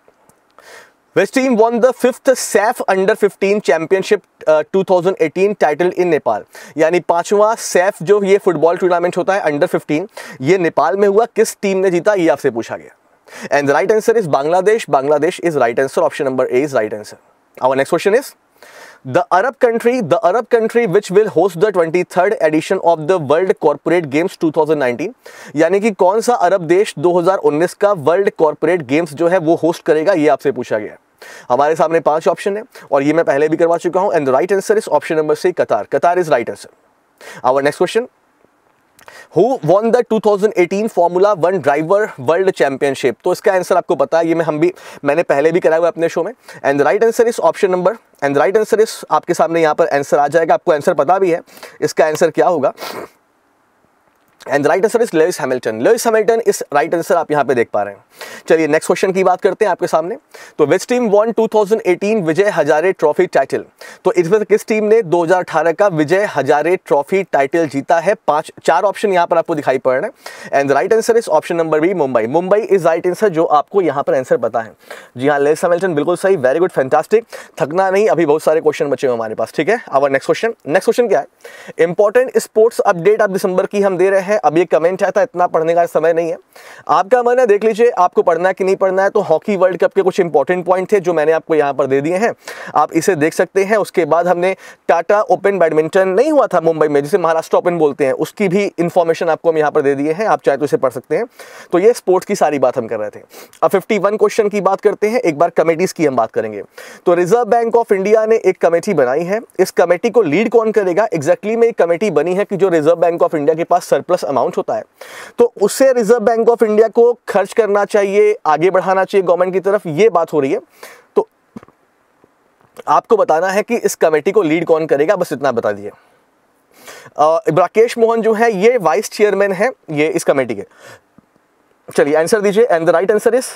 Speaker 2: Which team won the fifth S A F Under fifteen Championship uh, twenty eighteen title in Nepal. यानी पांचवा S A F जो ये football tournament होता है under fifteen, ये नेपाल में हुआ, किस टीम ने जीता, ये आपसे पूछा गया। And the right answer is Bangladesh. Bangladesh is right answer. Option number A is right answer. Our next question is, the Arab country, the Arab country which will host the twenty-third edition of the World Corporate Games twenty nineteen। यानी कि कौन सा अरब देश दो हज़ार उन्नीस का world corporate games जो है वो होस्ट करेगा, ये आपसे पूछा गया है। हमारे सामने पांच ऑप्शन है और ये मैं पहले भी करवा चुका हूं। And the right answer is option number C, Qatar. Qatar is right answer. Our next question, Who won the two thousand eighteen formula one driver world championship? तो इसका आंसर आपको पता है, ये मैं हम भी मैंने पहले भी कराया हुआ अपने शो में। And the right answer is option number and the right answer is आपके सामने यहाँ पर आंसर आ जाएगा, आपको आंसर पता भी है इसका आंसर क्या होगा। And right answer is Lewis Hamilton. Lewis Hamilton is right answer आप यहाँ पे देख पा रहे हैं। चलिए नेक्स्ट क्वेश्चन की बात करते हैं आपके सामने। तो which team won two thousand eighteen Vijay Hazare trophy title? तो इसमें से किस टीम ने दो हज़ार अठारह का विजय हजारे ट्रॉफी टाइटल जीता है? पांच चार ऑप्शन यहाँ पर आपको दिखाई पड़ रहे हैं। And right answer is option number B Mumbai. Mumbai is right answer जो आपको यहाँ पर आंसर पता है। जी हाँ, लुइस हैमिल्टन बिल्कुल सही, वेरी गुड, फैंटास्टिक। थकना नहीं, अभी बहुत सारे क्वेश्चन बचे हुए हमारे पास, ठीक है। अब नेक्स्ट क्वेश्चन नेक्स्ट क्वेश्चन क्या है? इंपॉर्टेंट स्पोर्ट्स अपडेट अब दिसंबर की हम दे रहे हैं। अब ये कमेंट था, इतना पढ़ने का समय नहीं है, आपका मन है देख लीजिए आपको पढ़ना है कि नहीं पढ़ना है। तो हॉकी वर्ल्ड कप के कुछ इंपॉर्टेंट पॉइंट थे जो मैंने आपको यहां पर दे दिए हैं, आप इसे देख सकते हैं। उसके बाद हमने टाटा ओपन बैडमिंटन नहीं हुआ था मुंबई में, जिसे महाराष्ट्र ओपन बोलते हैं, उसकी भी इंफॉर्मेशन आपको हम यहां पर दे दिए हैं, आप चाहे तो इसे पढ़ सकते हैं। तो ये स्पोर्ट्स की सारी बात हम कर रहे थे। अब फिफ्टी वन क्वेश्चन की बात करते हैं, एक बार कमेटीज की हम बात करेंगे। तो रिजर्व बैंक ऑफ इंडिया ने एक कमेटी बनाई है, इस कमेटी को लीड कौन करेगा? एग्जैक्टली में एक कमेटी बनी है कि जो रिजर्व बैंक ऑफ इंडिया के पास सरप्लस अमाउंट होता है तो उससे रिजर्व बैंक ऑफ इंडिया को खर्च करना चाहिए, आगे बढ़ाना चाहिए गवर्नमेंट की तरफ, ये बात हो रही है। तो आपको बताना है कि इस कमेटी को लीड कौन करेगा, बस इतना बता दिए। राकेश मोहन जो है ये वाइस चेयरमैन है ये इस कमेटी के। चलिए आंसर दीजिए। And the right answer is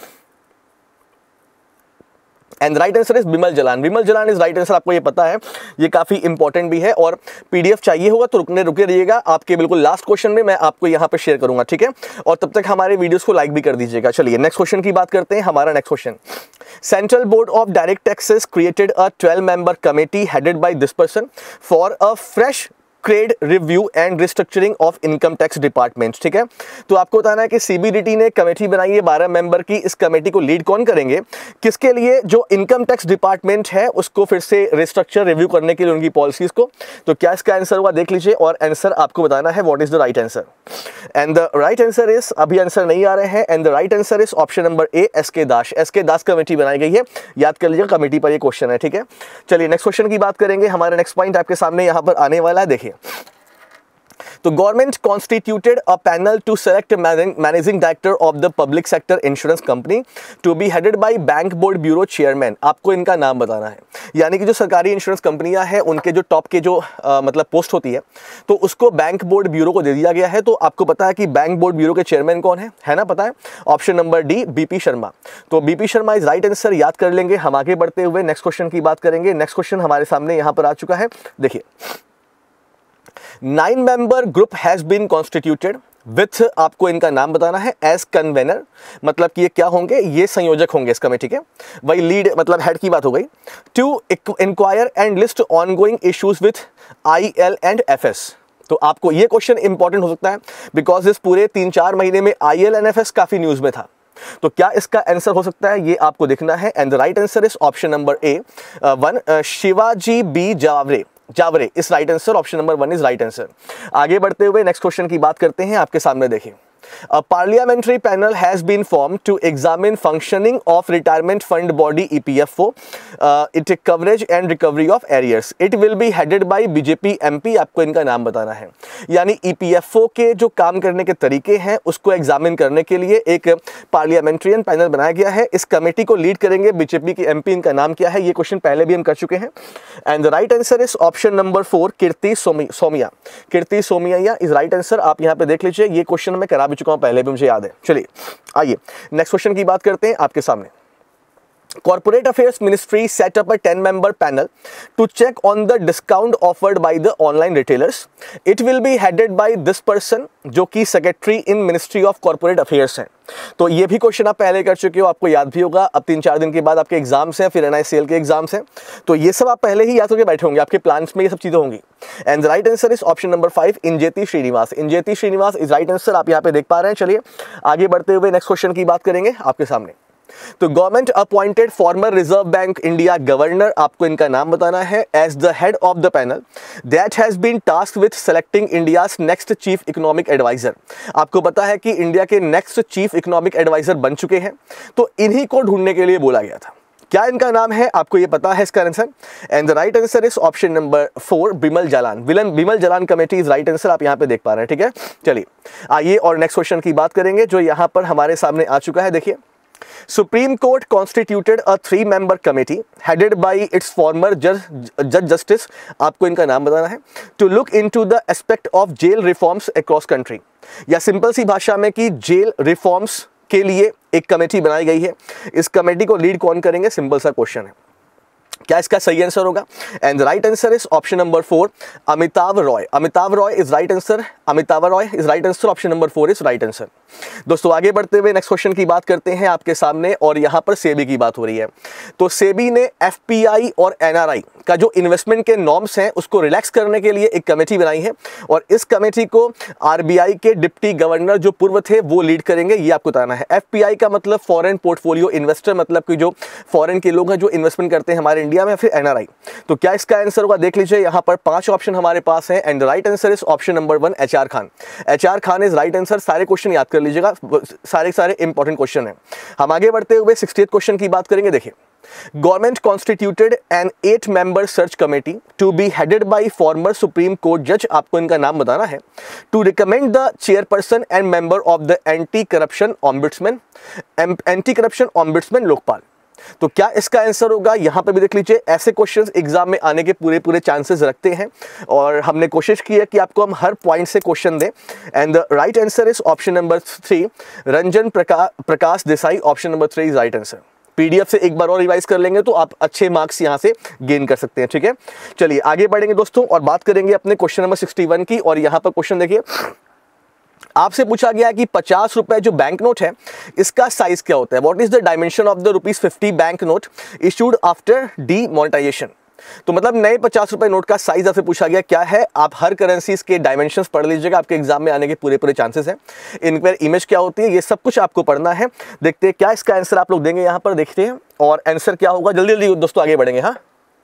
Speaker 2: and right answer is Bimal Jalan. Bimal Jalan is right answer, आपको ये पता है, ये काफी इंपॉर्टेंट भी है। और पीडीएफ चाहिए होगा तो रुकने रुके रहिएगा, आपके बिल्कुल लास्ट क्वेश्चन में मैं आपको यहाँ पे शेयर करूंगा, ठीक है। और तब तक हमारे वीडियोस को लाइक भी कर दीजिएगा। चलिए नेक्स्ट क्वेश्चन की बात करते हैं। हमारा next question, central board of direct taxes created a twelve member committee headed by this person for a fresh cred review and restructuring of income tax department, ठीक है। तो आपको बताना है कि सीबीडीटी ने कमेटी बनाई है बारह मेंबर की, इस कमेटी को लीड कौन करेंगे, किसके लिए? जो इनकम टैक्स डिपार्टमेंट है उसको फिर से रिस्ट्रक्चर रिव्यू करने के लिए, उनकी पॉलिसीज को। तो क्या इसका आंसर हुआ देख लीजिए और आंसर आपको बताना है what is the right answer. And the right answer is, अभी आंसर नहीं आ रहे हैं, and the right answer is option number A S K Das. S K Das committee बनाई गई है, याद कर लीजिए कमेटी पर ये क्वेश्चन है, ठीक है। चलिए नेक्स्ट क्वेश्चन की बात करेंगे। हमारा नेक्स्ट पॉइंट आपके सामने यहाँ पर आने वाला है, देखिए। तो government constituted a panel to select managing director of the public sector insurance company to be headed by bank board bureau chairman. आपको इनका नाम बताना है, यानी कि जो सरकारी इंश्योरेंस कंपनियां हैं उनके जो टॉप के जो आ, मतलब पोस्ट होती है तो उसको बैंक बोर्ड ब्यूरो को दे दिया गया है। तो आपको पता है कि बैंक बोर्ड ब्यूरो के चेयरमैन कौन है है ना, पता है? Option number D BP Sharma. तो BP Sharma is right answer, याद कर लेंगे। हम आगे बढ़ते हुए नेक्स्ट क्वेश्चन की बात करेंगे। नेक्स्ट क्वेश्चन हमारे सामने यहां पर आ चुका है, देखिए। Nine member group has been constituted with, आपको इनका नाम बताना है, एज कन्वेनर, मतलब कि ये क्या होंगे, ये संयोजक होंगे इस कमेटी के। वही लीड मतलब हेड की बात हो गई। To inquire and list ongoing issues with I L and F S. तो आपको ये क्वेश्चन इंपॉर्टेंट हो सकता है बिकॉज इस पूरे तीन चार महीने में I L and F S काफी न्यूज में था। तो क्या इसका आंसर हो सकता है, ये आपको देखना है। And the right answer is option number A one, Shivaji B Javare Javare is right answer, option number one is right answer. आगे बढ़ते हुए नेक्स्ट क्वेश्चन की बात करते हैं। आपके सामने देखिए, A parliamentary panel has been formed to examine functioning of retirement fund body E P F O, uh, its coverage and recovery of arrears. It will be headed by B J P M P। आपको इनका नाम बताना है, यानी E P F O के जो काम करने के तरीके हैं उसको एग्जामिन करने के लिए एक पार्लियामेंट्रियन पैनल बनाया गया है। इस कमेटी को लीड करेंगे बीजेपी के एमपी, इनका नाम क्या है? ये क्वेश्चन पहले भी हम कर चुके हैं। And the right answer is option number four, Kirti Somaiya. Kirti Somaiya is right answer, आप यहाँ पे देख लीजिए, ये क्वेश्चन मैं करा भी चुका हूं पहले भी, मुझे याद है। चलिए आइए नेक्स्ट क्वेश्चन की बात करते हैं आपके सामने। Corporate Affairs Ministry set up a ten member panel to check on the discount offered by the online retailers. It will be headed by this person, जो कि secretary in ministry of corporate affairs हैं। तो ये भी question आप पहले कर चुके हो, आपको याद भी होगा। अब तीन चार दिन के बाद आपके एग्जाम्स हैं, फिर एन आई सी एल के एग्जाम्स हैं, तो ये सब आप पहले ही याद करके बैठे होंगे, आपके प्लान्स में ये सब चीजें होंगी। And the right answer is option number five, Injeti Srinivas. Injeti Srinivas is right answer, आप यहाँ पे देख पा रहे हैं। चलिए आगे बढ़ते हुए नेक्स्ट क्वेश्चन की बात करेंगे आपके सामने। तो government appointed former reserve bank India governor, आपको इनका नाम बताना है, as the head of the panel that has been tasked with selecting India's next chief economic advisor. आपको पता है कि इंडिया के नेक्स्ट चीफ इकोनॉमिक एडवाइजर बन चुके हैं, तो इन्हीं को ढूंढने के लिए बोला गया था। क्या इनका नाम है, आपको ये पता है इसका answer. And the right answer is option number four, Bimal Jalan. विलन Bimal Jalan committee is right answer, आप यहाँ पे देख पा रहे हैं। ठीक है, चलिए आइए और नेक्स्ट क्वेश्चन की बात करेंगे जो यहाँ पर हमारे सामने आ चुका है। देखिए, Supreme Court constituted a three-member committee headed by its former judge, judge justice, आपको इनका नाम बताना है, to look into the aspect of jail reforms across country। या सिंपल सी भाषा में कि जेल रिफॉर्म्स के लिए एक कमेटी बनाई गई है। इस कमेटी को लीड कौन करेंगे, सिंपल सा क्वेश्चन है। क्या इसका सही आंसर होगा? And the right answer is option number four, Amitabh Roy. Amitabh Roy is right answer, Amitabh Roy is right answer, option number four is right answer. दोस्तों आगे बढ़ते हुए नेक्स्ट क्वेश्चन की बात करते हैं आपके सामने, और यहाँ पर सेबी की बात हो रही है। तो सेबी ने एफपीआई और एनआरआई का जो इन्वेस्टमेंट के नॉर्म्स हैं उसको रिलैक्स करने के लिए एक कमेटी बनाई है, और इस कमेटी को आरबीआई के डिप्टी गवर्नर जो पूर्व थे वो लीड करेंगे, ये आपको बताना है। एफपीआई का मतलब फॉरेन पोर्टफोलियो इन्वेस्टर, मतलब कि जो फॉरेन के लोग हैं जो इन्वेस्टमेंट करते हैं हमारे इंडिया में, फिर एनआरआई। तो क्या इसका आंसर होगा, देख लीजिए यहाँ पर पांच ऑप्शन हमारे पास है। And the right answer is option number one, H R Khan. H R Khan is right answer. सारे क्वेश्चन याद कर लीजिएगा, सारे सारे इंपॉर्टेंट क्वेश्चन है। हम आगे बढ़ते हुए सिक्सटीएथ क्वेश्चन की बात करेंगे। देखिए, government constituted an eight member search committee to be headed by former supreme court जज, आपको इनका नाम बताना है, to recommend the chairperson and member of the anti corruption ombudsman, anti corruption ombudsman Lokpal. तो क्या इसका आंसर होगा, यहां पे भी देख लीजिए, ऐसे क्वेश्चंस एग्जाम में आने के पूरे पूरे चांसेस रखते हैं, और हमने कोशिश की है कि आपको हम हर पॉइंट से क्वेश्चन दें। And the right answer is option number three, Ranjan प्रका, Prakash Desai, option number three is right answer. PDF से एक बार और रिवाइज कर लेंगे तो आप अच्छे मार्क्स यहां से गेन कर सकते हैं। ठीक है, चलिए आगे बढ़ेंगे दोस्तों और बात करेंगे अपने क्वेश्चन नंबर सिक्सटी वन की। और यहां पर क्वेश्चन देखिए, आपसे पूछा गया कि पचास रुपए जो बैंक नोट है इसका साइज क्या होता है। What is the dimension of the rupees fifty bank note issued after demonetisation. तो मतलब नए पचास रुपए नोट का साइज आपसे पूछा गया क्या है। आप हर करेंसीज के डायमेंशंस पढ़ लीजिएगा, आपके एग्जाम में आने के पूरे पूरे चांसेस हैं। इन पर इमेज क्या होती है, ये सब कुछ आपको पढ़ना है। देखते हैं क्या इसका आंसर आप लोग देंगे, यहां पर देखते हैं और आंसर क्या होगा। जल्दी जल्दी दोस्तों आगे बढ़ेंगे। हाँ,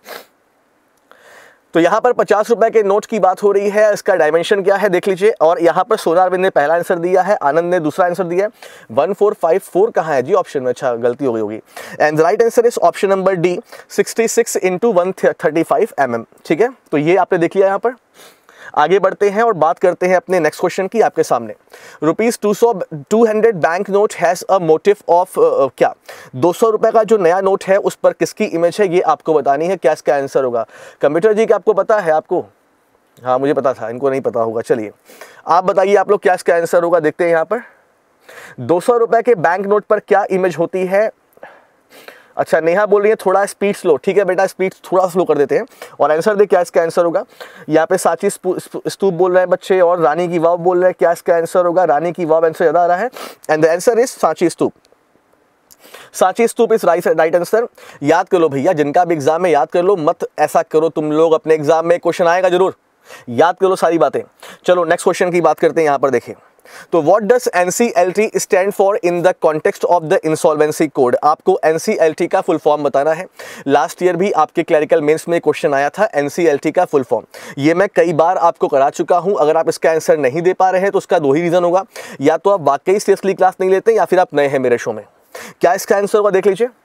Speaker 2: तो यहाँ पर पचास रुपए के नोट की बात हो रही है, इसका डायमेंशन क्या है देख लीजिए। और यहाँ पर सोनार अरविंद ने पहला आंसर दिया है, आनंद ने दूसरा आंसर दिया है। वन फोर फाइव फोर कहाँ है जी ऑप्शन में, अच्छा गलती हो गई होगी। And right answer is option number D, sixty six into one thirty five M M. ठीक है, तो ये आपने देख लिया। यहाँ पर आगे बढ़ते हैं और बात करते हैं अपने नेक्स्ट क्वेश्चन की आपके सामने। रुपीज टू सौ two hundred bank note has a motive of क्या, दो सौ रुपए का जो नया नोट है उस पर किसकी इमेज है, ये आपको बतानी है। क्या इसका आंसर होगा कंप्यूटर जी, क्या आपको पता है? आपको, हाँ मुझे पता था, इनको नहीं पता होगा। चलिए आप बताइए आप लोग क्या इसका आंसर होगा। देखते हैं यहाँ पर दो सौ रुपए के बैंक नोट पर क्या इमेज होती है। अच्छा नेहा बोल रही है थोड़ा स्पीड स्लो, ठीक है बेटा स्पीड थोड़ा स्लो कर देते हैं और आंसर दे क्या इसका आंसर होगा। यहाँ पे साची स्तूप बोल रहे हैं बच्चे और रानी की वाव बोल रहे हैं, क्या इसका आंसर होगा। रानी की वाव आंसर ज्यादा आ रहा है and the answer is Sanchi stupa. Sanchi stupa is right answer. याद कर लो भैया, जिनका भी एग्जाम में याद कर लो, मत ऐसा करो तुम लोग, अपने एग्जाम में क्वेश्चन आएगा जरूर, याद कर लो सारी बातें। चलो नेक्स्ट क्वेश्चन की बात करते हैं। यहाँ पर देखिए, तो what does NCLT stand for in the context of the insolvency code. आपको एनसीएलटी का फुल फॉर्म बताना है। लास्ट ईयर भी आपके क्लरिकल मेंस में क्वेश्चन आया था एनसीएलटी का फुल फॉर्म, ये मैं कई बार आपको करा चुका हूं। अगर आप इसका आंसर नहीं दे पा रहे हैं तो उसका दो ही रीजन होगा, या तो आप वाकई सीरियसली क्लास नहीं लेते या फिर आप नए हैं मेरे शो में। क्या इसका आंसर होगा देख लीजिए,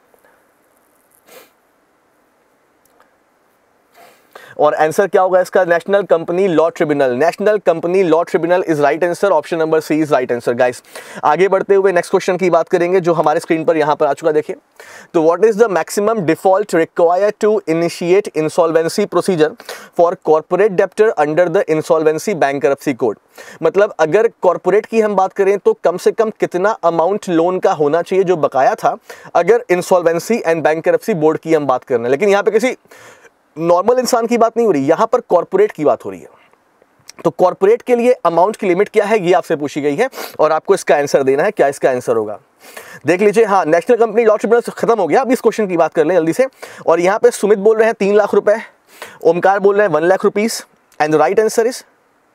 Speaker 2: और आंसर क्या होगा इसका, national company law tribunal. National company law tribunal is right answer, option number C is right answer. Guys आगे बढ़ते हुए नेक्स्ट क्वेश्चन की बात करेंगे जो हमारे स्क्रीन पर यहां पर आ चुका। देखिए, तो what is the maximum default required to initiate insolvency procedure for corporate debtor under the insolvency bankruptcy code. मतलब अगर कॉर्पोरेट की हम बात करें तो कम से कम कितना अमाउंट लोन का होना चाहिए जो बकाया था, अगर इंसॉल्वेंसी एंड बैंकरप्सी बोर्ड की हम बात कर रहे हैं। लेकिन यहाँ पे किसी नॉर्मल इंसान की बात नहीं हो रही, यहां पर कॉर्पोरेट की बात हो रही है। तो कॉर्पोरेट के लिए अमाउंट की लिमिट क्या है ये आपसे पूछी गई है और आपको इसका आंसर देना है। क्या इसका आंसर होगा देख लीजिए। हाँ, नेशनल कंपनी लॉ ट्रिब्यूनल खत्म हो गया, अब इस क्वेश्चन की बात कर लें जल्दी से। और यहां पे सुमित बोल रहे हैं तीन लाख रुपए, ओमकार बोल रहे हैं one lakh rupees and the right answer is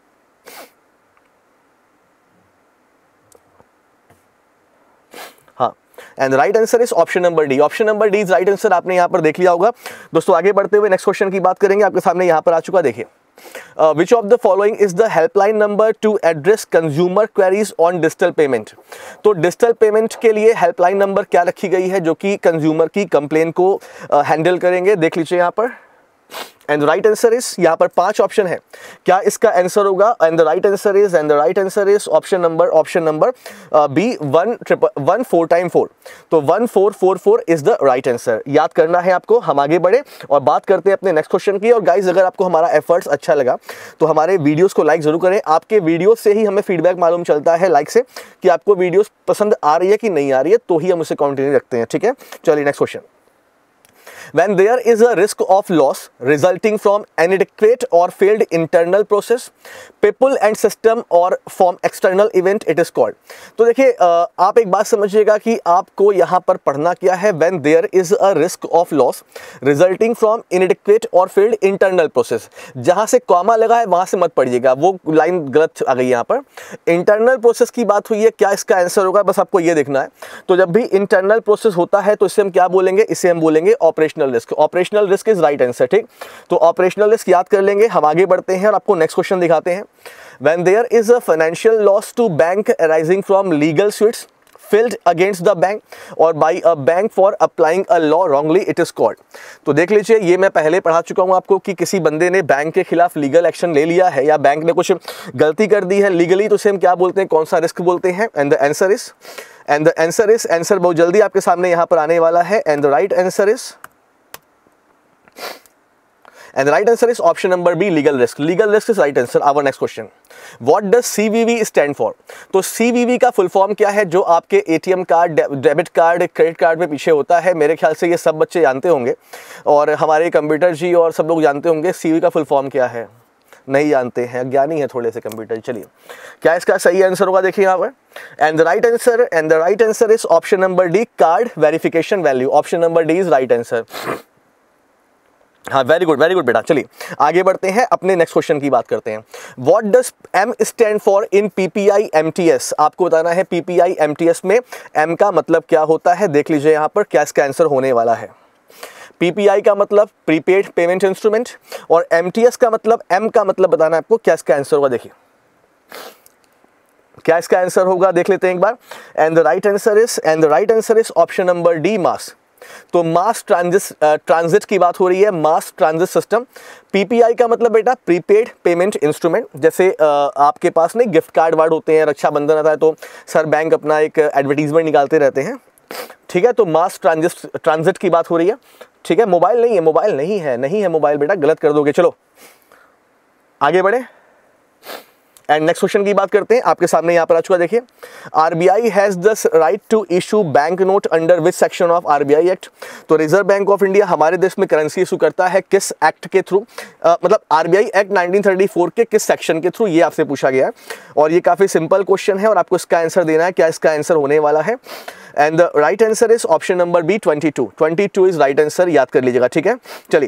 Speaker 2: and right answer is option number D. Option number D is right answer, आपने यहां पर देख लिया होगा। दोस्तों आगे बढ़ते हुए नेक्स्ट क्वेश्चन की बात करेंगे, आपके सामने यहां पर आ चुका। देखिए, which of the following is the helpline number to address consumer queries on digital payment. तो डिजिटल पेमेंट के लिए हेल्पलाइन नंबर क्या रखी गई है जो कि कंज्यूमर की कंप्लेन को हैंडल uh, करेंगे, देख लीजिए यहाँ पर। And the right answer is, यहाँ पर पांच ऑप्शन है, क्या इसका आंसर होगा? And the right answer is and the right answer is option number option number B one triple one four time four. तो one four four four is the right answer, याद करना है आपको। हम आगे बढ़े और बात करते हैं अपने नेक्स्ट क्वेश्चन की। और गाइज अगर आपको हमारा एफर्ट्स अच्छा लगा तो हमारे वीडियोस को लाइक जरूर करें। आपके वीडियोस से ही हमें फीडबैक मालूम चलता है, लाइक से, कि आपको वीडियोस पसंद आ रही है कि नहीं आ रही है, तो ही हम उसे कंटिन्यू रखते हैं, ठीक है। चलिए next question. When there is a risk of loss resulting from inadequate or failed internal process, people and system or from external event, it is called। तो देखिए आप एक बात समझिएगा कि आपको यहाँ पर पढ़ना क्या है। When there is a risk of loss resulting from inadequate or failed internal process, जहाँ से कॉमा लगा है वहाँ से मत पढ़िएगा, वो लाइन गलत आ गई यहाँ पर। इंटरनल प्रोसेस की बात हुई है, क्या इसका आंसर होगा, बस आपको ये देखना है। तो जब भी इंटरनल प्रोसेस होता है तो इसे हम क्या बोलेंगे? इसे हम बोलेंगे operational risk. Operational risk is right answer, ठीक। तो ऑपरेशनल रिस्क याद कर लेंगे। हम आगे बढ़ते हैं और आपको नेक्स्ट क्वेश्चन दिखाते हैं। When there is a financial loss to bank arising from legal suits filed against the bank or by a bank for applying a law wrongly, it is called। तो देख लीजिए, ये मैं पहले पढ़ा चुका हूं आपको कि किसी बंदे ने बैंक के खिलाफ लीगल एक्शन ले लिया है या बैंक ने कुछ गलती कर दी है लीगली, तो उसे हम क्या बोलते हैं, कौन सा रिस्क बोलते हैं? And the answer is and the answer is answer बहुत जल्दी आपके सामने यहां पर आने वाला है। And the right answer is And the right answer is option number B, legal risk. Legal risk is right answer. Our next question. What does C V V stand for? तो C V V का full form क्या है? जो आपके ATM card, debit card, credit card में पीछे होता है। मेरे ख्याल से ये सब बच्चे जानते होंगे और हमारे कंप्यूटर जी और सब लोग जानते होंगे। C V V का फुल फॉर्म क्या है? नहीं जानते हैं, ज्ञानी है थोड़े से कंप्यूटर। चलिए, क्या इसका सही आंसर होगा? देखिए यहाँ पर। And the right answer and the right answer is option number D, card verification value. Option number D is right answer. हाँ, वेरी गुड वेरी गुड बेटा। चलिए आगे बढ़ते हैं, अपने नेक्स्ट क्वेश्चन की बात करते हैं। What does M stand for in PPI MTS? आपको बताना है पीपीआई एमटीएस में एम का मतलब क्या होता है। देख लीजिए यहाँ पर क्या इसका आंसर होने वाला है। पीपीआई का मतलब प्रीपेड पेमेंट इंस्ट्रूमेंट और एमटीएस का मतलब, एम का मतलब बताना है आपको, क्या इसका आंसर होगा। देखिए क्या इसका आंसर होगा, देख लेते हैं एक बार। And the right answer is and the right answer is option number D, mass. तो मास ट्रांजिट ट्रांजिट की बात हो रही है, मास ट्रांजिट सिस्टम। पीपीआई का मतलब बेटा प्रीपेड पेमेंट इंस्ट्रूमेंट। जैसे आ, आपके पास नहीं गिफ्ट कार्ड वार्ड होते हैं, रक्षाबंधन आता है तो सर बैंक अपना एक एडवर्टीजमेंट निकालते रहते हैं, ठीक है। तो मास ट्रांजिट ट्रांजिट की बात हो रही है, ठीक है। मोबाइल नहीं है, मोबाइल नहीं है, नहीं है मोबाइल बेटा, गलत कर दोगे। चलो आगे बढ़े एंड नेक्स्ट क्वेश्चन की बात करते हैं। आपके सामने यहाँ पर आ चुका, देखिए। RBI has the right to issue bank note under which section of RBI act? तो रिजर्व बैंक ऑफ इंडिया हमारे देश में करेंसी इशू करता है किस एक्ट के थ्रू? मतलब RBI act nineteen thirty four के किस सेक्शन के थ्रू, ये आपसे पूछा गया है। और ये काफी सिंपल क्वेश्चन है और आपको इसका आंसर देना है, क्या इसका आंसर होने वाला है। And the right answer is option number B, twenty two. Twenty two is right answer, याद कर लीजिएगा, ठीक है। चलिए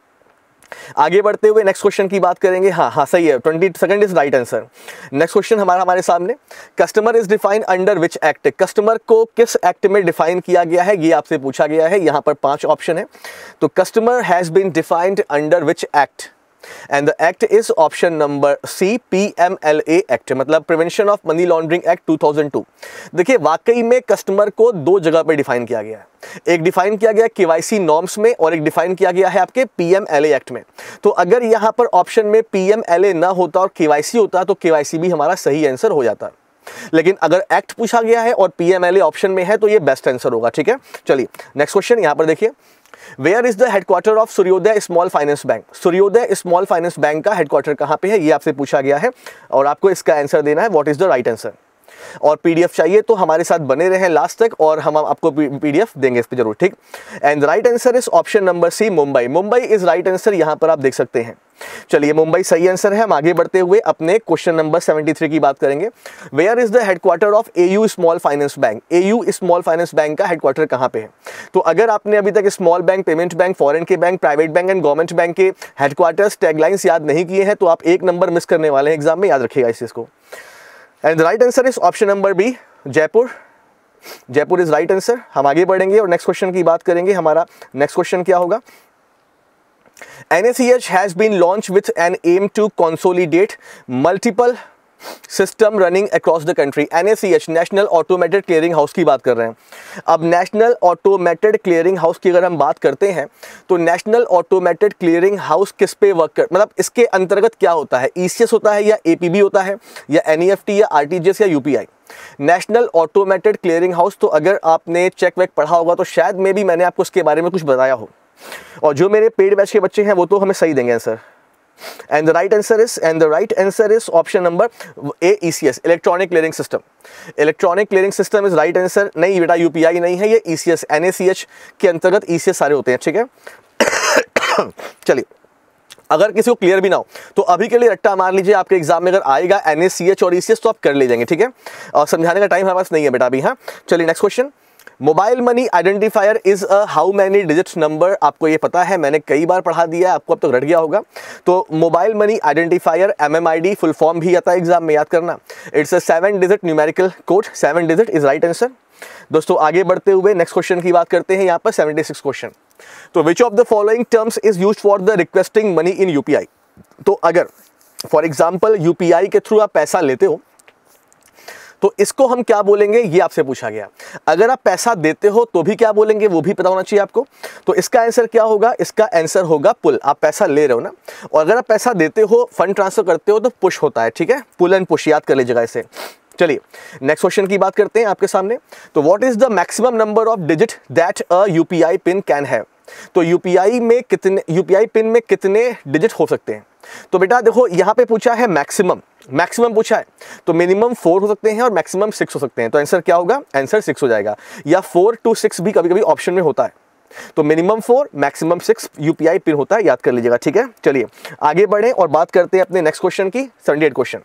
Speaker 2: आगे बढ़ते हुए नेक्स्ट क्वेश्चन की बात करेंगे। हाँ हाँ सही है, twenty second is right answer. Next question हमारा हमारे सामने, customer is defined under which act? Customer को किस एक्ट में डिफाइन किया गया है, ये आपसे पूछा गया है। यहाँ पर पांच ऑप्शन है। तो customer has been defined under which act? And the act is option number C, PMLA act, मतलब prevention of money laundering act two thousand two. देखिए वाकई में कस्टमर को दो जगह पे डिफाइन किया गया है। एक डिफाइन किया गया केवाईसी नॉर्म्स में और एक डिफाइन किया गया है आपके पीएमएलए एक्ट में। तो अगर यहाँ पर ऑप्शन में पीएमएलए ना होता और केवाईसी होता तो केवाईसी भी हमारा सही आंसर हो जाता। लेकिन अगर एक्ट पूछा गया है और पीएमएलए ऑप्शन में है तो ये बेस्ट आंसर होगा, ठीक है। चलिए नेक्स्ट क्वेश्चन यहाँ पर देखिए। Where is the headquarter of Suryoday small finance bank? Suryoday small finance bank का हेडक्वार्टर कहां पे है, ये आपसे पूछा गया है और आपको इसका आंसर देना है, what is the right answer. और पीडीएफ चाहिए तो हमारे साथ बने रहें लास्ट तक और हम आपको पीडीएफ देंगे इस पे जरूर, ठीक। And the right answer is option number C, Mumbai. Mumbai is right answer, यहां पर आप देख सकते हैं। चलिए मुंबई सही आंसर है। हम आगे बढ़ते हुए अपने क्वेश्चन नंबर सेवेंटी थ्री की बात करेंगे। Where is the headquarter of AU small finance bank? AU small finance bank का हेडक्वार्टर कहां पे है? तो अगर आपने अभी तक small bank, payment bank, foreign के bank, private bank and government bank के हेडक्वार्टर्स, टैगलाइंस याद नहीं किए हैं तो आप एक नंबर मिस करने वाले हैं एग्जाम में, याद रखिएगा इस चीज को। And the right answer is option number B, Jaipur. Jaipur is right answer. हम आगे बढ़ेंगे और नेक्स्ट क्वेश्चन की बात करेंगे। हमारा नेक्स्ट क्वेश्चन क्या होगा? N A C H has been launched with an aim to consolidate multiple system running across the country. N A C H national automated clearing house की बात कर रहे हैं। अब नेशनल ऑटोमेटेड क्लियरिंग हाउस की अगर हम बात करते हैं तो नेशनल ऑटोमेटेड क्लियरिंग हाउस किस पे वर्क कर, मतलब इसके अंतर्गत क्या होता है, E C S होता है या A P B होता है या N E F T या R T G S या U P I। National automated clearing house, तो अगर आपने चेक वेक पढ़ा होगा तो शायद मे भी मैंने आपको उसके बारे में कुछ बताया हो, और जो मेरे पेड बैच के बच्चे हैं वो तो हमें सही देंगे answer. And the right answer is and the right answer is option number A, E C S, Electronic Clearing System। Electronic Clearing System is right answer। नहीं बेटा, U P I नहीं है, ये E C S, N A C H के अंतर्गत E C S सारे होते हैं, ठीक है। चलिए, अगर किसी को क्लियर भी ना हो तो अभी के लिए रट्टा मार लीजिए, आपके एग्जाम में अगर आएगा N A C H और E C S तो आप कर ले जाएंगे, ठीक है। और समझाने का टाइम हमारे पास नहीं है बेटा अभी। हाँ, चलिए next question. Mobile money identifier is a how many digits number. आपको ये पता है, मैंने कई बार पढ़ा दिया है, आपको अब तक तो रट गया होगा। तो mobile money identifier M M I D full form भी आता है एग्जाम में, याद करना। It's a seven digit numerical code, seven digit is right answer. दोस्तों आगे बढ़ते हुए नेक्स्ट क्वेश्चन की बात करते हैं, यहाँ पर सेवेंटी सिक्स क्वेश्चन। तो which of the following terms is used for the requesting money in UPI. तो अगर फॉर एग्जाम्पल यूपीआई के थ्रू आप पैसा लेते हो तो इसको हम क्या बोलेंगे, ये आपसे पूछा गया। अगर आप पैसा देते हो तो भी क्या बोलेंगे, वो भी पता होना चाहिए आपको। तो इसका आंसर क्या होगा, इसका आंसर होगा पुल। आप पैसा ले रहे हो ना, और अगर आप पैसा देते हो, फंड ट्रांसफर करते हो तो पुश होता है, ठीक है। पुल एंड पुश, याद कर लीजिएगा इसे। चलिए नेक्स्ट क्वेश्चन की बात करते हैं आपके सामने। तो what is the maximum number of digit that a UPI pin can have. तो यूपीआई में कितने, यूपीआई पिन में कितने डिजिट हो सकते हैं। तो बेटा देखो, यहाँ पे पूछा है मैक्सिमम, मैक्सिमम पूछा है, तो मिनिमम फोर हो सकते हैं और मैक्सिमम सिक्स हो सकते हैं। तो आंसर क्या होगा, आंसर सिक्स हो जाएगा, या फोर टू सिक्स भी कभी कभी ऑप्शन में होता है। तो minimum four, maximum six UPI pin होता है, याद कर लीजिएगा, ठीक है। चलिए आगे बढ़े और बात करते हैं अपने नेक्स्ट क्वेश्चन की, seventy eight question.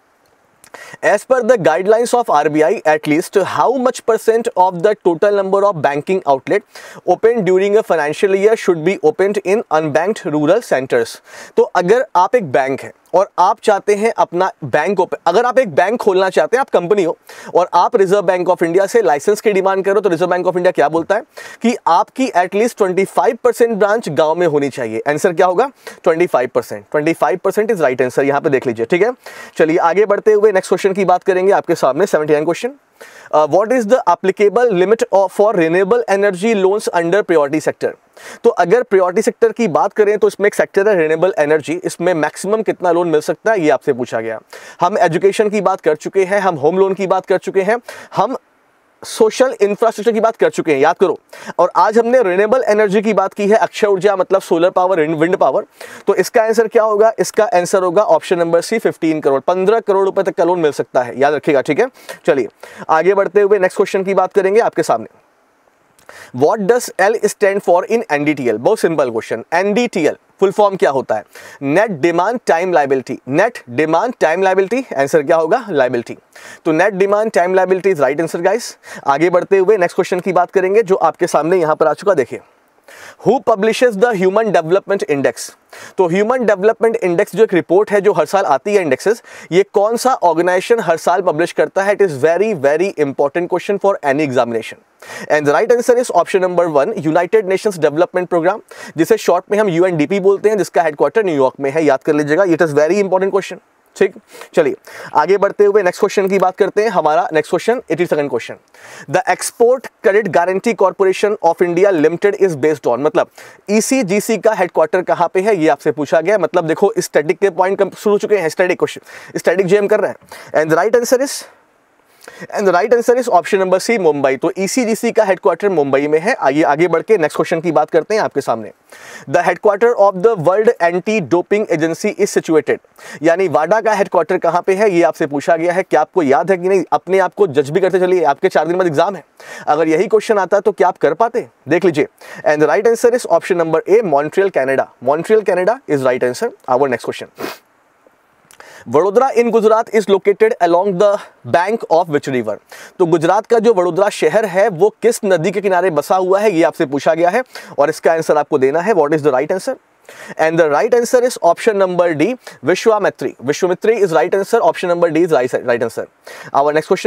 Speaker 2: As per the guidelines of R B I, at least how much percent of the total number of banking outlet opened during a financial year should be opened in unbanked rural centers। तो अगर आप एक bank है और आप चाहते हैं अपना बैंक ओपन, अगर आप एक बैंक खोलना चाहते हैं, आप कंपनी हो और आप रिजर्व बैंक ऑफ इंडिया से लाइसेंस की डिमांड करो, तो रिजर्व बैंक ऑफ इंडिया क्या बोलता है कि आपकी एटलीस्ट पच्चीस परसेंट ब्रांच गांव में होनी चाहिए। आंसर क्या होगा, पच्चीस परसेंट। पच्चीस परसेंट इज राइट आंसर, यहां पे देख लीजिए, ठीक है। चलिए आगे बढ़ते हुए नेक्स्ट क्वेश्चन की बात करेंगे आपके सामने, seventy nine question. What is the applicable limit for renewable energy loans under priority sector. तो अगर प्रायोरिटी सेक्टर की बात करें तो इसमें एक सेक्टर है रिन्यूएबल एनर्जी, इसमें मैक्सिमम कितना लोन मिल सकता है, ये आपसे पूछा गया। हम एजुकेशन की बात कर चुके हैं, हम होम लोन की बात कर चुके हैं, हम सोशल इंफ्रास्ट्रक्चर की बात कर चुके हैं, याद करो। और आज हमने रिन्यूएबल एनर्जी की बात की है, अक्षय ऊर्जा मतलब सोलर पावर, विंड पावर। तो इसका आंसर क्या होगा, इसका आंसर होगा ऑप्शन नंबर सी, पंद्रह करोड़। पंद्रह करोड़ रुपए तक का लोन मिल सकता है, याद रखिएगा, ठीक है। चलिए आगे बढ़ते हुए नेक्स्ट क्वेश्चन की बात करेंगे आपके सामने। What does L stand for in N D T L? बहुत simple question. N D T L full form क्या होता है, net demand time liability. Net demand time liability, answer क्या होगा, लाइबिलिटी। तो net demand time liability is right answer guys. आगे बढ़ते हुए नेक्स्ट क्वेश्चन की बात करेंगे जो आपके सामने यहां पर आ चुका, देखिए। Who publishes the Human Development Index? तो ह्यूमन डेवलपमेंट इंडेक्स जो एक रिपोर्ट है जो हर साल आती है इंडेक्सेस, ये कौन सा ऑर्गेनाइजेशन हर साल पब्लिश करता है। It is very very important question for any examination and the right answer is option number one, United Nations development programme, जिसे शॉर्ट में हम यूएनडीपी बोलते हैं, जिसका हेडक्वार्टर न्यूयॉर्क में है, याद कर लीजिएगा। It is very important question, ठीक। चलिए आगे बढ़ते हुए नेक्स्ट क्वेश्चन की बात करते हैं। हमारा next question eighty second question. The export credit guarantee corporation of India limited is based on, मतलब ईसीजीसी का हेडक्वार्टर कहां पे है, ये आपसे पूछा गया। मतलब देखो स्टैटिक के पॉइंट शुरू हो चुके हैं, स्टैटिक क्वेश्चन, स्टैटिक जेम कर रहे हैं। And the right answer is and the right answer is option number C, Mumbai. तो ईसीजीसी का हेडक्वार्टर मुंबई में है। आइए आगे बढ़ के नेक्स्ट क्वेश्चन की बात करते हैं आपके सामने। The headquarter of the world anti doping agency is situated, यानी वाडा का हेडक्वार्टर कहां पे है, ये आपसे पूछा गया है। क्या आपको याद है कि नहीं, अपने आप को जज भी करते चलिए, आपके चार दिन बाद एग्जाम है। अगर यही क्वेश्चन आता तो क्या आप कर पाते, देख लीजिए। And the right answer is option number A, Montreal Canada. Montreal Canada is right answer. Our next question. Vadodara in Gujarat is located along the bank of which river. तो गुजरात का जो वडोदरा शहर है वो किस नदी के किनारे बसा हुआ है, ये आपसे पूछा गया है और इसका आंसर आपको देना है। What is the right answer? And the right answer is option number D, Vishwamitri. Vishwamitri is right answer. Option number D is right answer. Our next question is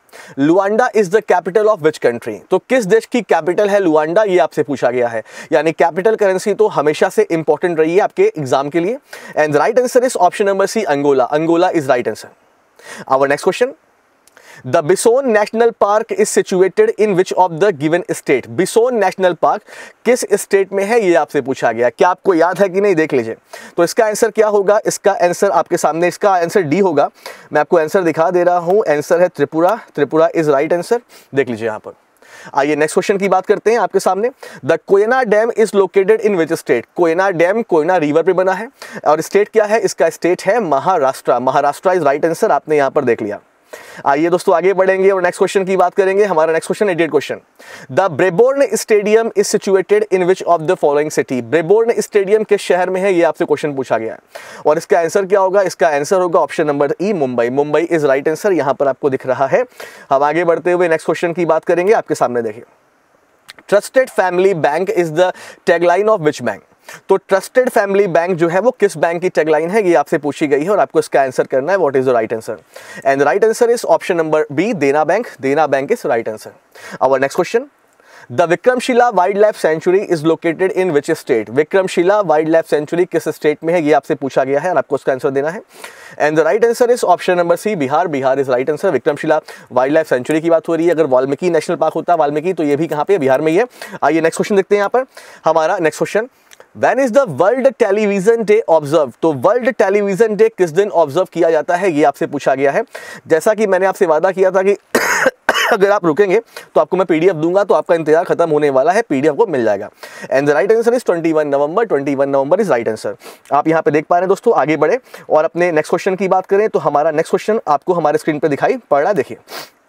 Speaker 2: Luanda is the capital of which country, तो किस देश की capital है Luanda, ये आपसे पूछा गया है। यानी कैपिटल करेंसी तो हमेशा से इंपॉर्टेंट रही है आपके एग्जाम के लिए। And right answer is option number C, Angola. Angola is right answer. Our next question, the Bison national park is situated in which of the given state. Bison national park किस state में है, ये आपसे पूछा गया। क्या आपको याद है कि नहीं, देख लीजिए। तो इसका आंसर क्या होगा, इसका आंसर आपके सामने, इसका आंसर डी होगा। मैं आपको आंसर दिखा दे रहा हूं, आंसर है Tripura. Tripura is right answer, देख लीजिए यहां पर। आइए नेक्स्ट क्वेश्चन की बात करते हैं आपके सामने। The Koyna dam is located in which state. Koyna dam Koyna river पे बना है और स्टेट क्या है, इसका स्टेट है Maharashtra. Maharashtra is right answer, आपने यहां पर देख लिया। आइए दोस्तों आगे बढ़ेंगे और नेक्स्ट क्वेश्चन की बात करेंगे। हमारा next question eightieth question, the Brabourne stadium is situated in which of the following city. Brabourne stadium किस शहर में है, ये आपसे क्वेश्चन पूछा गया है और इसका आंसर क्या होगा, इसका आंसर होगा option number E, Mumbai. Mumbai is right answer, यहां पर आपको दिख रहा है। हम आगे बढ़ते हुए नेक्स्ट क्वेश्चन की बात करेंगे। आपके सामने देखिए, trusted family bank is the tagline of which bank. तो ट्रस्टेड फैमिली बैंक जो है वो किस बैंक की टैगलाइन है, ये आपसे पूछी गई है और आपको इसका आंसर करना है, what is the right answer. And right answer is option number B, Dena bank. Dena bank is right answer. Our next question, the Vikramshila wildlife sanctuary is located in which state. Vikramshila wildlife sanctuary किस state में है, ये आपसे पूछा गया है और आपको इसका आंसर देना है। And the right answer is option number C, Bihar. Bihar is right answer. Vikramshila wildlife sanctuary की बात हो रही है। अगर वाल्मीकि नेशनल पार्क होता वाल्मीकि, तो ये भी कहाँ पे, बिहार में ही है। आइए नेक्स्ट क्वेश्चन देखते हैं यहाँ पर। हमारा next question, When is the world television day observe. तो वर्ल्ड टेलीविजन डे किस दिन ऑब्जर्व किया जाता है, ये आपसे पूछा गया है। जैसा कि मैंने आपसे वादा किया था कि अगर आप रुकेंगे तो आपको मैं पीडीएफ दूंगा, तो आपका इंतजार खत्म होने वाला है, पीडीएफ को मिल जाएगा। And the right answer is इक्कीस नवंबर। इक्कीस नवंबर इज राइट आंसर। आप यहां पे देख पा रहे हैं दोस्तों। आगे बढ़े और अपने नेक्स्ट क्वेश्चन की बात करें तो हमारा नेक्स्ट क्वेश्चन आपको हमारे स्क्रीन पे दिखाई पड़ रहा है, देखिए।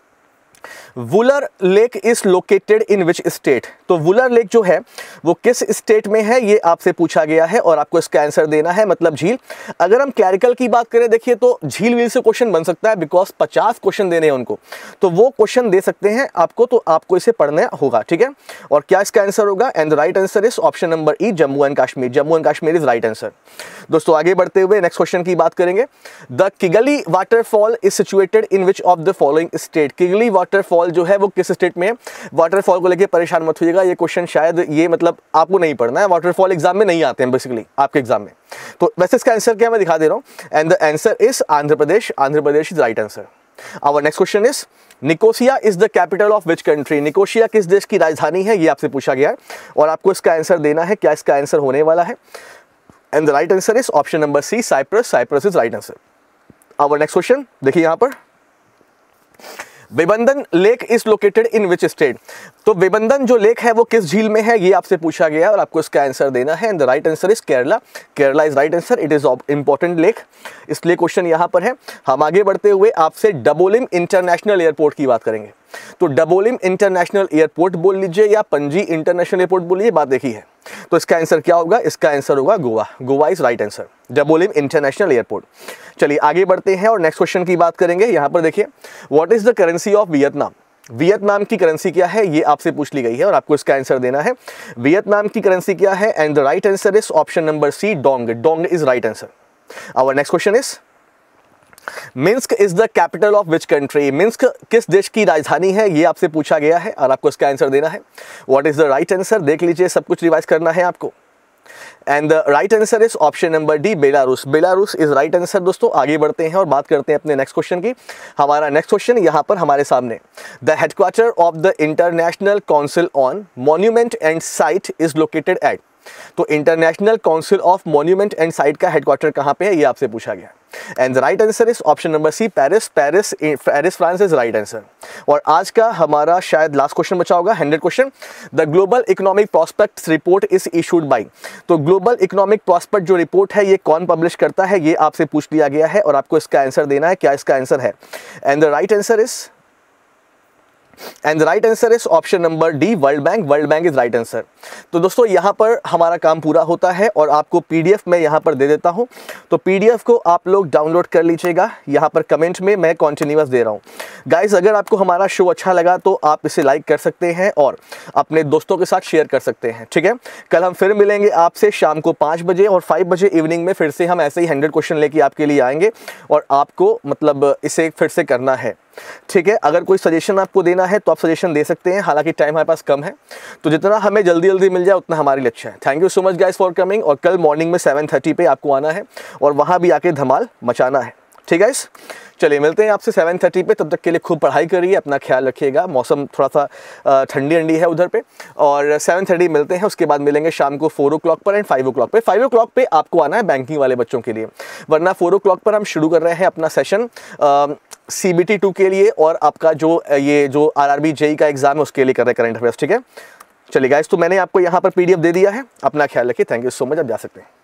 Speaker 2: Wular lake is located in which state. तो वुलर लेक जो है वो किस स्टेट में है, ये आपसे पूछा गया है और आपको इसका आंसर देना है, मतलब झील। अगर हम क्लैरिकल की बात करें, देखिए तो झील वील से क्वेश्चन बन सकता है, बिकॉज पचास क्वेश्चन देने हैं उनको, तो वो क्वेश्चन दे सकते हैं आपको, तो आपको इसे पढ़ना होगा, ठीक है। और क्या इसका आंसर होगा, and the right answer is option number E, Jammu and Kashmir. Jammu and Kashmir is right answer. दोस्तों आगे बढ़ते हुए नेक्स्ट क्वेश्चन की बात करेंगे। The Kigali waterfall is situated in which of the following state. Kigali waterfall जो है वो किस स्टेट में है। वाटरफॉल को लेके परेशान मत होइएगा, ये क्वेश्चन शायद ये मतलब आपको नहीं पढ़ना है, वाटरफॉल एग्जाम में नहीं आते हैं बेसिकली आपके एग्जाम में। तो वैसे इसका आंसर क्या मैं दिखा दे रहा हूं, and the answer is Andhra Pradesh. Andhra Pradesh is right answer. Our next question is, Nicosia is the capital of which country. Nicosia किस देश की राजधानी है, ये आपसे पूछा गया है और आपको इसका आंसर देना है। क्या इसका आंसर होने वाला है, and the right answer is option number C, Cyprus. Cyprus is right answer. Our next question देखिए यहां पर, Vembanad lake is located in which state. तो वेबंदन जो लेक है वो किस झील में है, ये आपसे पूछा गया है और आपको इसका आंसर देना है, and the right answer is Kerala. Kerala is right answer. It is important lake, इसलिए क्वेश्चन यहां पर है। हम आगे बढ़ते हुए आपसे डबोलिम इंटरनेशनल एयरपोर्ट की बात करेंगे। तो डबोलिम इंटरनेशनल एयरपोर्ट बोल लीजिए या पणजी इंटरनेशनल एयरपोर्ट बोलिए, बात देखी है। तो इसका आंसर क्या होगा, इसका आंसर होगा Goa. Goa is right answer, Dabolim international airport. चलिए आगे बढ़ते हैं और नेक्स्ट क्वेश्चन की बात करेंगे। यहां पर देखिए, what is the currency of Vietnam. Vietnam की करेंसी क्या है, ये आपसे पूछ ली गई है और आपको इसका आंसर देना है। वियतनाम की करेंसी क्या है, and the right answer is option number C, dong. Dong is right answer. Our next question is, Minsk is the capital of which country. Minsk किस देश की राजधानी है, ये आपसे पूछा गया है और आपको इसका आंसर देना है। What is the right answer, देख लीजिए, सब कुछ रिवाइज करना है आपको। And the right answer is option number D, Belarus. Belarus is right answer. दोस्तों आगे बढ़ते हैं और बात करते हैं अपने नेक्स्ट क्वेश्चन की। हमारा नेक्स्ट क्वेश्चन यहाँ पर हमारे सामने, the headquarter of the international council on monument and site is located at. तो international council of monument and site का हेडक्वार्टर कहाँ पे है, ये आपसे पूछा गया। And the right answer is option number C, Paris. Paris Paris France is right answer. और आज का हमारा शायद लास्ट क्वेश्चन बचा होगा, hundred question. The global economic prospects report is issued by. तो ग्लोबल इकोनॉमिक प्रॉस्पेक्ट जो रिपोर्ट है ये कौन पब्लिश करता है, ये आपसे पूछ लिया गया है और आपको इसका आंसर देना है। क्या इसका आंसर है, and the right answer is and the right answer is option number D, world bank. World bank is right answer. तो दोस्तों यहाँ पर हमारा काम पूरा होता है और आपको पीडीएफ मैं यहाँ पर दे देता हूँ, तो पीडीएफ को आप लोग डाउनलोड कर लीजिएगा। यहाँ पर कमेंट में मैं कॉन्टिन्यूअस दे रहा हूँ। गाइज अगर आपको हमारा शो अच्छा लगा तो आप इसे लाइक कर सकते हैं और अपने दोस्तों के साथ शेयर कर सकते हैं, ठीक है। कल हम फिर मिलेंगे आपसे शाम को पाँच बजे और फाइव बजे इवनिंग में फिर से हम ऐसे ही हंड्रेड क्वेश्चन लेके आपके लिए आएंगे और आपको मतलब इसे फिर से करना है। ठीक है। अगर कोई सजेशन आपको देना है तो आप सजेशन दे सकते हैं, हालांकि टाइम हमारे पास कम है, तो जितना हमें जल्दी जल्दी मिल जाए उतना हमारे लिए अच्छा है। Thank you so much guys for coming. और कल मॉर्निंग में सेवन थर्टी पे आपको आना है और वहाँ भी आके धमाल मचाना है। ठीक है गाइस, चलिए मिलते हैं आपसे सेवन थर्टी पे। तब तक के लिए खूब पढ़ाई करिए, अपना ख्याल रखिएगा। मौसम थोड़ा सा ठंडी ठंडी है उधर पे। और सेवन थर्टी मिलते हैं, उसके बाद मिलेंगे शाम को फोर ओ क्लॉक पर एंड फाइव ओ क्लॉक पे। फाइव ओ क्लॉक पे आपको आना है बैंकिंग वाले बच्चों के लिए, वरना फोर ओ क्लॉक पर हम शुरू कर रहे हैं अपना session C B T two के लिए और आपका जो ये जो आर आर बी जेई का एग्जाम है उसके लिए कर रहे हैं करंट अफेयर्स। ठीक है, चलिए गाइस, तो मैंने आपको यहाँ पर पी डी एफ दे दिया है। अपना ख्याल रखिए। Thank you so much. आप जा सकते हैं।